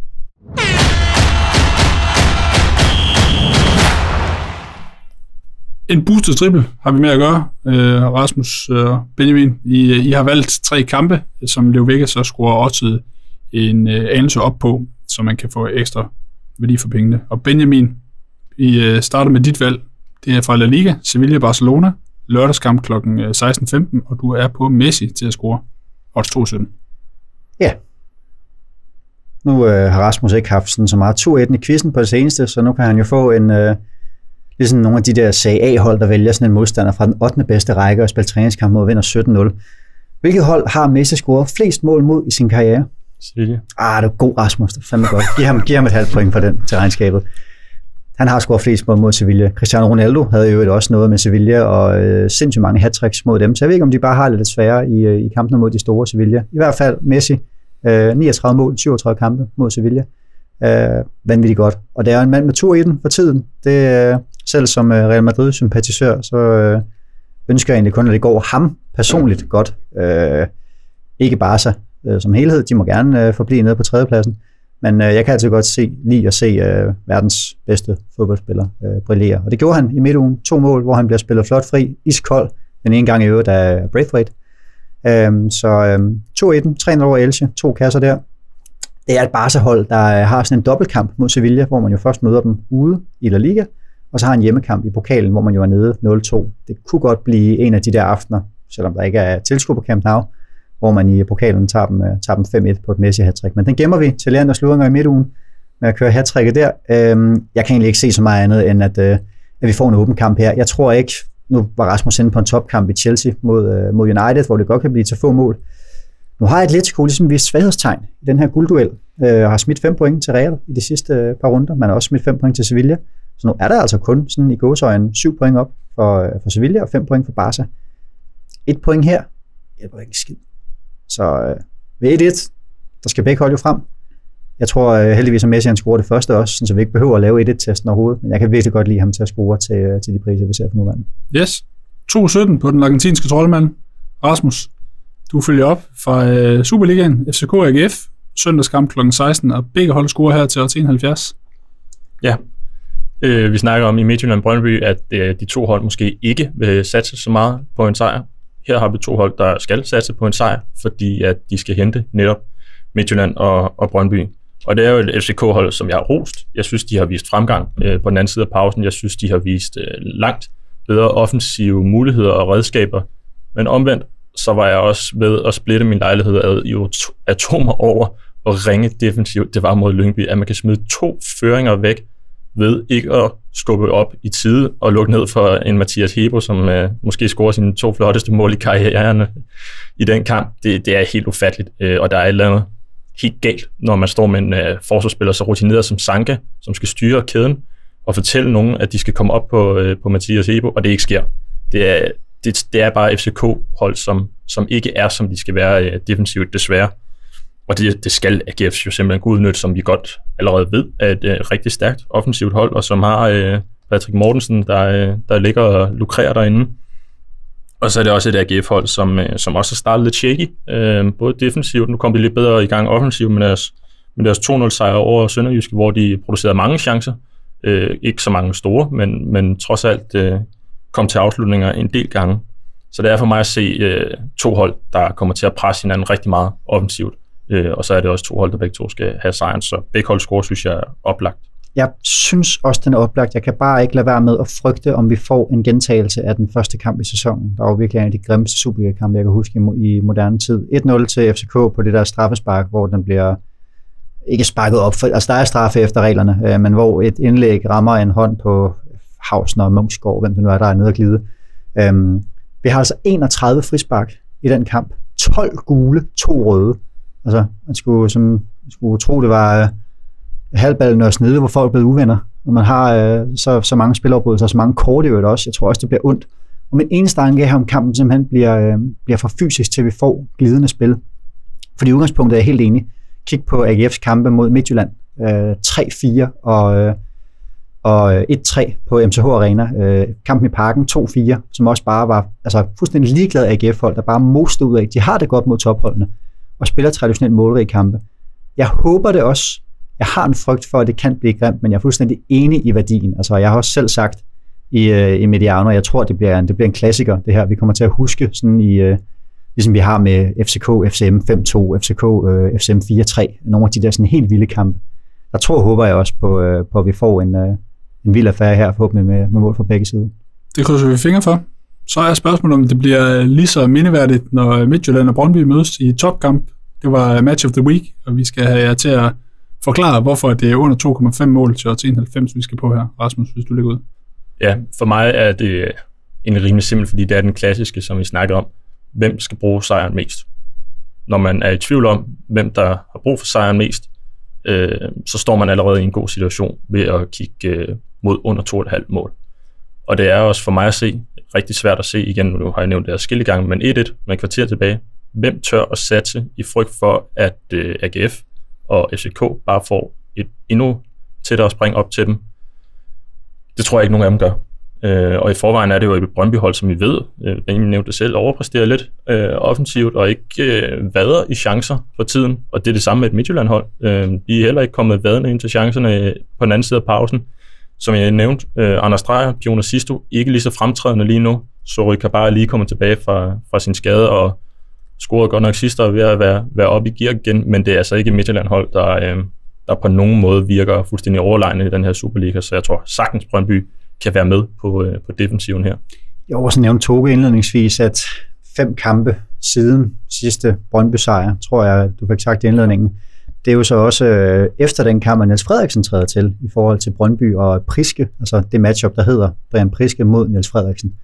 En boosted triple har vi med at gøre. Øh, Rasmus og øh, Benjamin, I, I har valgt tre kampe, som Leo Vegas så skruer oddset en øh, anelse op på, så man kan få ekstra værdi for pengene. Og Benjamin, vi øh, starter med dit valg. Det er fra La Liga, Sevilla-Barcelona, lørdagskamp klokken seksten femten, og du er på Messi til at score odds to sytten. Ja. Nu øh, har Rasmus ikke haft sådan så meget to et i quizzen på det seneste, så nu kan han jo få en... Øh ligesom nogle af de der C A-hold, der vælger sådan en modstander fra den ottende bedste række og spiller træningskamp mod og vinder sytten nul. Hvilket hold har Messi scoret flest mål mod i sin karriere? Sevilla. Ah, det er god, Rasmus. Det er fandme godt. Giv ham, giv ham et halvt point for den til regnskabet. Han har scoret flest mål mod Sevilla. Cristiano Ronaldo havde jo også noget med Sevilla, og øh, sindssygt mange hat-tricks mod dem. Så jeg ved ikke, om de bare har det lidt sværere i, øh, i kampene mod de store Sevilla. I hvert fald Messi. Øh, niogtredive mål, syvogtredive kampe mod Sevilla. Øh, vanvittigt godt. Og det er en mand med tur i den for tiden. Det øh, selv som øh, Real Madrid-sympatisør, så øh, ønsker jeg egentlig kun, at det går ham personligt godt. Øh, ikke Barca øh, som helhed. De må gerne øh, forblive nede på tredjepladsen. Men øh, jeg kan altid godt se, lide at se øh, verdens bedste fodboldspiller øh, brillere. Og det gjorde han i midtugen. To mål, hvor han bliver spillet flot fri, iskold. Den ene gang i øvrigt af Braithwaite. Øh, så øh, to et, tre nul over Elche, to kasser der. Det er et Barca-hold, der har sådan en dobbeltkamp mod Sevilla, hvor man jo først møder dem ude i La Liga, og så har en hjemmekamp i pokalen, hvor man jo er nede nul to. Det kunne godt blive en af de der aftener, selvom der ikke er tilskuer på Camp Nou, hvor man i pokalen tager dem, tager dem fem et på et Messi-hattrick. Men den gemmer vi til Leander Sludringer i midtugen med at køre hattricket der. Jeg kan egentlig ikke se så meget andet, end at, at vi får en åben kamp her. Jeg tror ikke, nu var Rasmus inde på en topkamp i Chelsea mod, øh, mod United, hvor det godt kan blive til få mål. Nu har Atletico ligesom vist svaghedstegn i den her guldduel, øh, og har smidt fem point til Real i de sidste øh, par runder. Man har også smidt fem point til Sevilla. Så nu er der altså kun sådan i gåseøjne syv point op for, øh, for Sevilla og fem point for Barca. Et point her hjælper ikke skid. Så øh, ved et et, der skal begge holde jo frem. Jeg tror øh, heldigvis, at Messi han scorer det første også, så vi ikke behøver at lave et et-testen overhovedet. Men jeg kan virkelig godt lide ham til at score til, øh, til de priser, vi ser for nuværende. Yes. to sytten på den argentinske troldmand. Rasmus, du følger op fra øh, Superligaen, F C K og A G F, søndagskamp klokken seksten, og begge hold scorer her til odds enoghalvfjerds. Ja, øh, vi snakker om i Midtjylland Brøndby, at øh, de to hold måske ikke vil satse så meget på en sejr. Her har vi to hold, der skal satse på en sejr, fordi at de skal hente netop Midtjylland og, og Brøndby. Og det er jo et F C K-hold, som jeg har rost. Jeg synes, de har vist fremgang øh, på den anden side af pausen. Jeg synes, de har vist øh, langt bedre offensive muligheder og redskaber. Men omvendt, så var jeg også ved at splitte min lejlighed ad i atomer over og ringe defensivt. Det var mod Lyngby, at man kan smide to føringer væk ved ikke at skubbe op i tide og lukke ned for en Mathias Hebo, som øh, måske scorer sine to flotteste mål i karrieren i den kamp. Det, det er helt ufatteligt, øh, og der er et eller andet helt galt, når man står med en øh, forsvarsspiller så rutineret som Sanka, som skal styre kæden og fortælle nogen, at de skal komme op på, øh, på Mathias Hebo, og det ikke sker. Det er, det, det er bare F C K-hold, som, som ikke er, som de skal være øh, defensivt, desværre. Og det, det skal A G F jo simpelthen kunne udnytte, som vi godt allerede ved, er et øh, rigtig stærkt offensivt hold, og som har øh, Patrick Mortensen, der, øh, der ligger og lukrerer derinde. Og så er det også et A G F-hold, som, øh, som også har startet lidt shaky, øh, både defensivt. Nu kom de lidt bedre i gang offensivt med deres, med deres to nul sejr over Sønderjyske, hvor de producerede mange chancer. Øh, ikke så mange store, men, men trods alt øh, kom til afslutninger en del gange. Så det er for mig at se øh, to hold, der kommer til at presse hinanden rigtig meget offensivt. Øh, og så er det også to hold, der begge to skal have sejren. Så begge hold score, synes jeg, er oplagt. Jeg synes også, den er oplagt. Jeg kan bare ikke lade være med at frygte, om vi får en gentagelse af den første kamp i sæsonen. Der var virkelig en af de grimmeste Superliga-kampe, jeg kan huske i moderne tid. et nul til F C K på det der straffespark, hvor den bliver ikke sparket op. For, altså der er straffe efter reglerne, øh, men hvor et indlæg rammer en hånd på Hausen og Munksgaard, hvem det nu er, der er nede og glide. Øhm, vi har altså enogtredive frispark i den kamp. tolv gule, to røde. Altså, man skulle, som, man skulle tro, det var øh, halvballen og snede, hvor folk er blevet uvenner. Når man har øh, så, så mange spilafbrydelser, så mange kort i øvrigt også. Jeg tror også, det bliver ondt. Og min eneste anke her om kampen simpelthen bliver, øh, bliver for fysisk, til vi får glidende spil. Fordi udgangspunktet er jeg helt enig. Kig på A G F's kampe mod Midtjylland. Øh, tre fire og, øh, og et tre på M C H Arena. Øh, kampen i Parken to fire, som også bare var altså, fuldstændig ligeglade A G F-hold, der bare mostede ud af. De har det godt mod topholdene og spiller traditionelt målrige kampe. Jeg håber det også. Jeg har en frygt for, at det kan blive grimt, men jeg er fuldstændig enig i værdien. Altså, jeg har også selv sagt i, uh, i Mediano, og jeg tror, det bliver, en, det bliver en klassiker, det her. Vi kommer til at huske, sådan i, uh, ligesom vi har med F C K, F C M fem to, F C K, uh, F C M fire tre, nogle af de der sådan helt vilde kampe. Der tror håber jeg også på, uh, på at vi får en, uh, en vild affære her, forhåbentlig med, med mål fra begge sider. Det krydser vi fingre for. Så er spørgsmålet, om det bliver lige så mindeværdigt, når Midtjylland og Brøndby mødes i topkamp. Det var match of the week, og vi skal have jer til at forklare, hvorfor det er under to komma fem mål til odds enoghalvfems, vi skal på her. Rasmus, hvis du ligger ud. Ja, for mig er det en rimelig simpel, fordi det er den klassiske, som vi snakkede om. Hvem skal bruge sejren mest? Når man er i tvivl om, hvem der har brug for sejren mest, øh, så står man allerede i en god situation ved at kigge øh, mod under to komma fem mål. Og det er også for mig at se, rigtig svært at se igen, nu har jeg nævnt det her skille gange, men et et med kvarter tilbage. Hvem tør at satse i frygt for, at øh, A G F og F C K bare får et endnu tættere spring op til dem? Det tror jeg ikke, nogen af dem gør. Øh, og i forvejen er det jo et Brøndby-hold, som vi ved, øh, Benjamin nævnte det selv, overpræsterer lidt øh, offensivt og ikke øh, vader i chancer for tiden. Og det er det samme med et Midtjylland-hold. Øh, de er heller ikke kommet vadende ind til chancerne på den anden side af pausen. Som jeg nævnte, øh, Anders Dreyer, Jonas Sisto, ikke lige så fremtrædende lige nu. Sorry, kan bare lige komme tilbage fra, fra sin skade og scorede godt nok sidst og ved at være, være oppe i gear igen, men det er altså ikke et Midtjylland-hold, der, øh, der på nogen måde virker fuldstændig overlegne i den her Superliga, så jeg tror sagtens Brøndby kan være med på, øh, på defensiven her. Jeg har også nævnt Toge indledningsvis, at fem kampe siden sidste Brøndby-sejr, tror jeg, du fik sagt i indledningen, det er jo så også øh, efter den kamp, at Niels Frederiksen træder til i forhold til Brøndby og Priske, altså det matchup, der hedder Brian Priske mod Niels Frederiksen.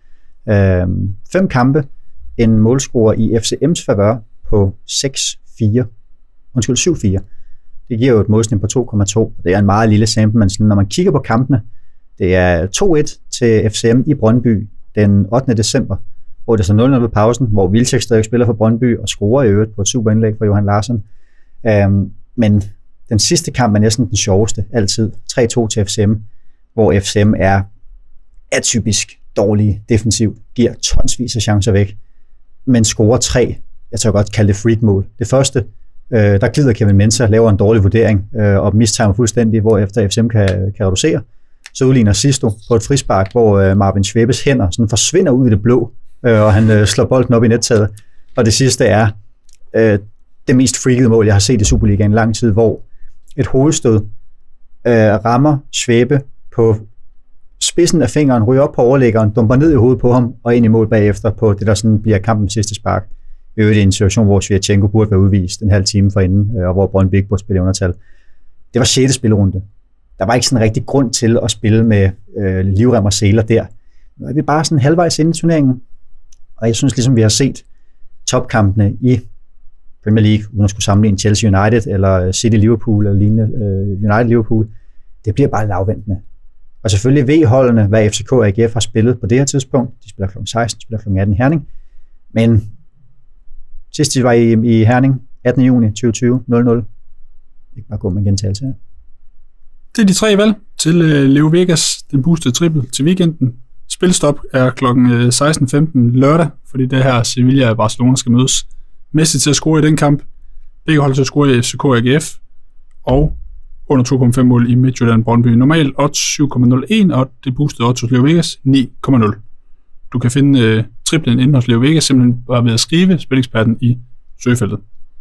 Øh, fem kampe, en målscorer i F C M's favør på seks fire. Undskyld, syv fire. Det giver jo et målsnit på to komma to. Det er en meget lille sample, men sådan, når man kigger på kampene, det er to et til F C M i Brøndby den ottende december, hvor det er så nul nul ved pausen, hvor Wilczek stadig spiller for Brøndby og scorer i øvrigt på et super indlæg fra Johan Larsen. Um, men den sidste kamp er næsten den sjoveste, altid. tre to til F C M, hvor F C M er atypisk dårlig defensiv, giver tonsvis af chancer væk, men scorer tre, jeg tør godt kalde det freak-mål. Det første, øh, der glider Kevin Mensah, laver en dårlig vurdering øh, og mistimer fuldstændig, hvor efter F C M kan, kan reducere. Så udligner Sisto på et frispark, hvor øh, Marvin Schwebes hænder sådan forsvinder ud i det blå, øh, og han øh, slår bolden op i nettaget. Og det sidste er øh, det mest freakede mål, jeg har set i Superligaen i lang tid, hvor et hovedstød øh, rammer Schwebe på spidsen af fingeren, ryger op på overlæggeren, dumper ned i hovedet på ham, og ind i mål bagefter på det, der sådan bliver kampens sidste spark. I øvrigt i en situation, hvor Sviatchenko burde være udvist en halv time forinden, og hvor Brøndby ikke burde spille i undertal. Det var sjette spillerunde. Der var ikke sådan en rigtig grund til at spille med øh, livrem og seler der. Nu er vi bare sådan halvvejs inde i turneringen, og jeg synes ligesom, vi har set topkampene i Premier League, uden at skulle sammenligne Chelsea United, eller City Liverpool, eller lignende øh, United Liverpool. Det bliver bare lavventende. Og selvfølgelig V-holdene, hvad F C K og A G F har spillet på det her tidspunkt. De spiller klokken seksten, spiller klokken atten i Herning. Men sidst de var i, i Herning, attende juni tyve tyve, nul nul. Ikke bare gå med en gentagelse her. Det er de tre valg til uh, Leo Vegas, den boostede triple til weekenden. Spilstop er klokken seksten femten lørdag, fordi det her Sevilla og Barcelona skal mødes. Messi til at score i den kamp. Begge hold til at score i F C K og A G F. Og under to komma fem mål i Midtjylland Brøndby. Normal odds syv komma nul en, og det boostede odds hos Leo Vegas ni komma nul. Du kan finde øh, triplen inde hos Leo Vegas, simpelthen bare ved at skrive Spileksperten i søgefeltet.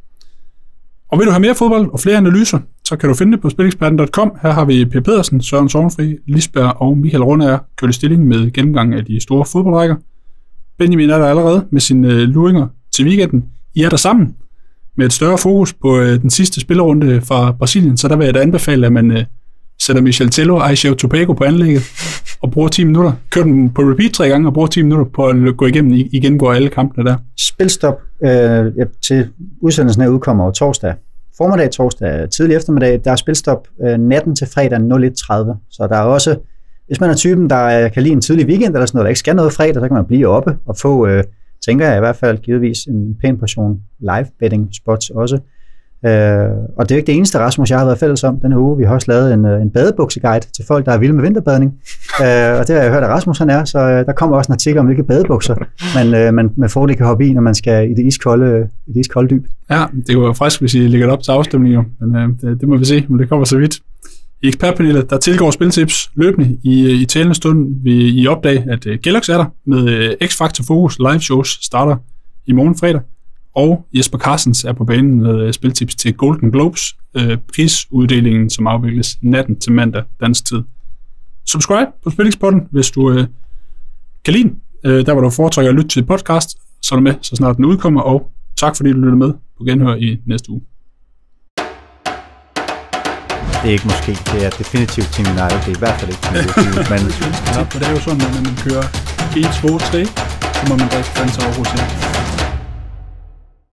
Og vil du have mere fodbold og flere analyser, så kan du finde det på spileksperten punktum com. Her har vi Per Pedersen, Søren Sorgenfri, Lisberg og Michael Rundager kørt i stilling med gennemgang af de store fodboldrækker. Benjamin er der allerede med sine øh, luringer til weekenden. I er der sammen med et større fokus på øh, den sidste spillerunde fra Brasilien, så der vil jeg da anbefale, at man øh, sætter Michel Tello og Aisha Tobago på anlægget og bruger ti minutter. Kører den på repeat tre gange og bruger ti minutter på at gå igennem i, igen går alle kampene der. Spilstop øh, til udsendelsen her udkommer over torsdag. Formiddag torsdag, tidlig eftermiddag, der er spilstop øh, natten til fredag nul et tredive. Så der er også, hvis man er typen, der kan lide en tidlig weekend eller sådan noget, der ikke skal noget fredag, så kan man blive oppe og få, øh, tænker jeg i hvert fald, givetvis en pæn portion live betting spots også. Uh, og det er ikke det eneste, Rasmus, jeg har været fælles om denne uge. Vi har også lavet en, en badebukseguide til folk, der er vilde med vinterbadning. Uh, og det har jeg hørt, at Rasmus han er, så uh, der kommer også en artikel om, hvilke badebukser man, uh, man med fordel kan hoppe i, når man skal i det iskolde, i det iskolde dyb. Ja, det er jo frisk, hvis I lægger det op til afstemning, men uh, det, det må vi se, men det kommer så vidt. I ekspertpanelet, der tilgår spiltips løbende i, i talende stund, vil I opdage, at uh, Galaxy er der med uh, X-Factor Focus live shows starter i morgen fredag. Og Jesper Carstens er på banen med spiltips til Golden Globes, øh, prisuddelingen, som afvikles natten til mandag dansk tid. Subscribe på Spilexporten, hvis du øh, kan lide øh, der hvor du foretrækker at lytte til podcast, så er du med, så snart den udkommer, og tak fordi du lytter med på genhør i næste uge. Det er ikke måske, det er definitivt Team United, det er i hvert fald ikke Team United, men ja, det er jo sådan, at når man kører et, to, tre, så må man drikke fans over hos jer.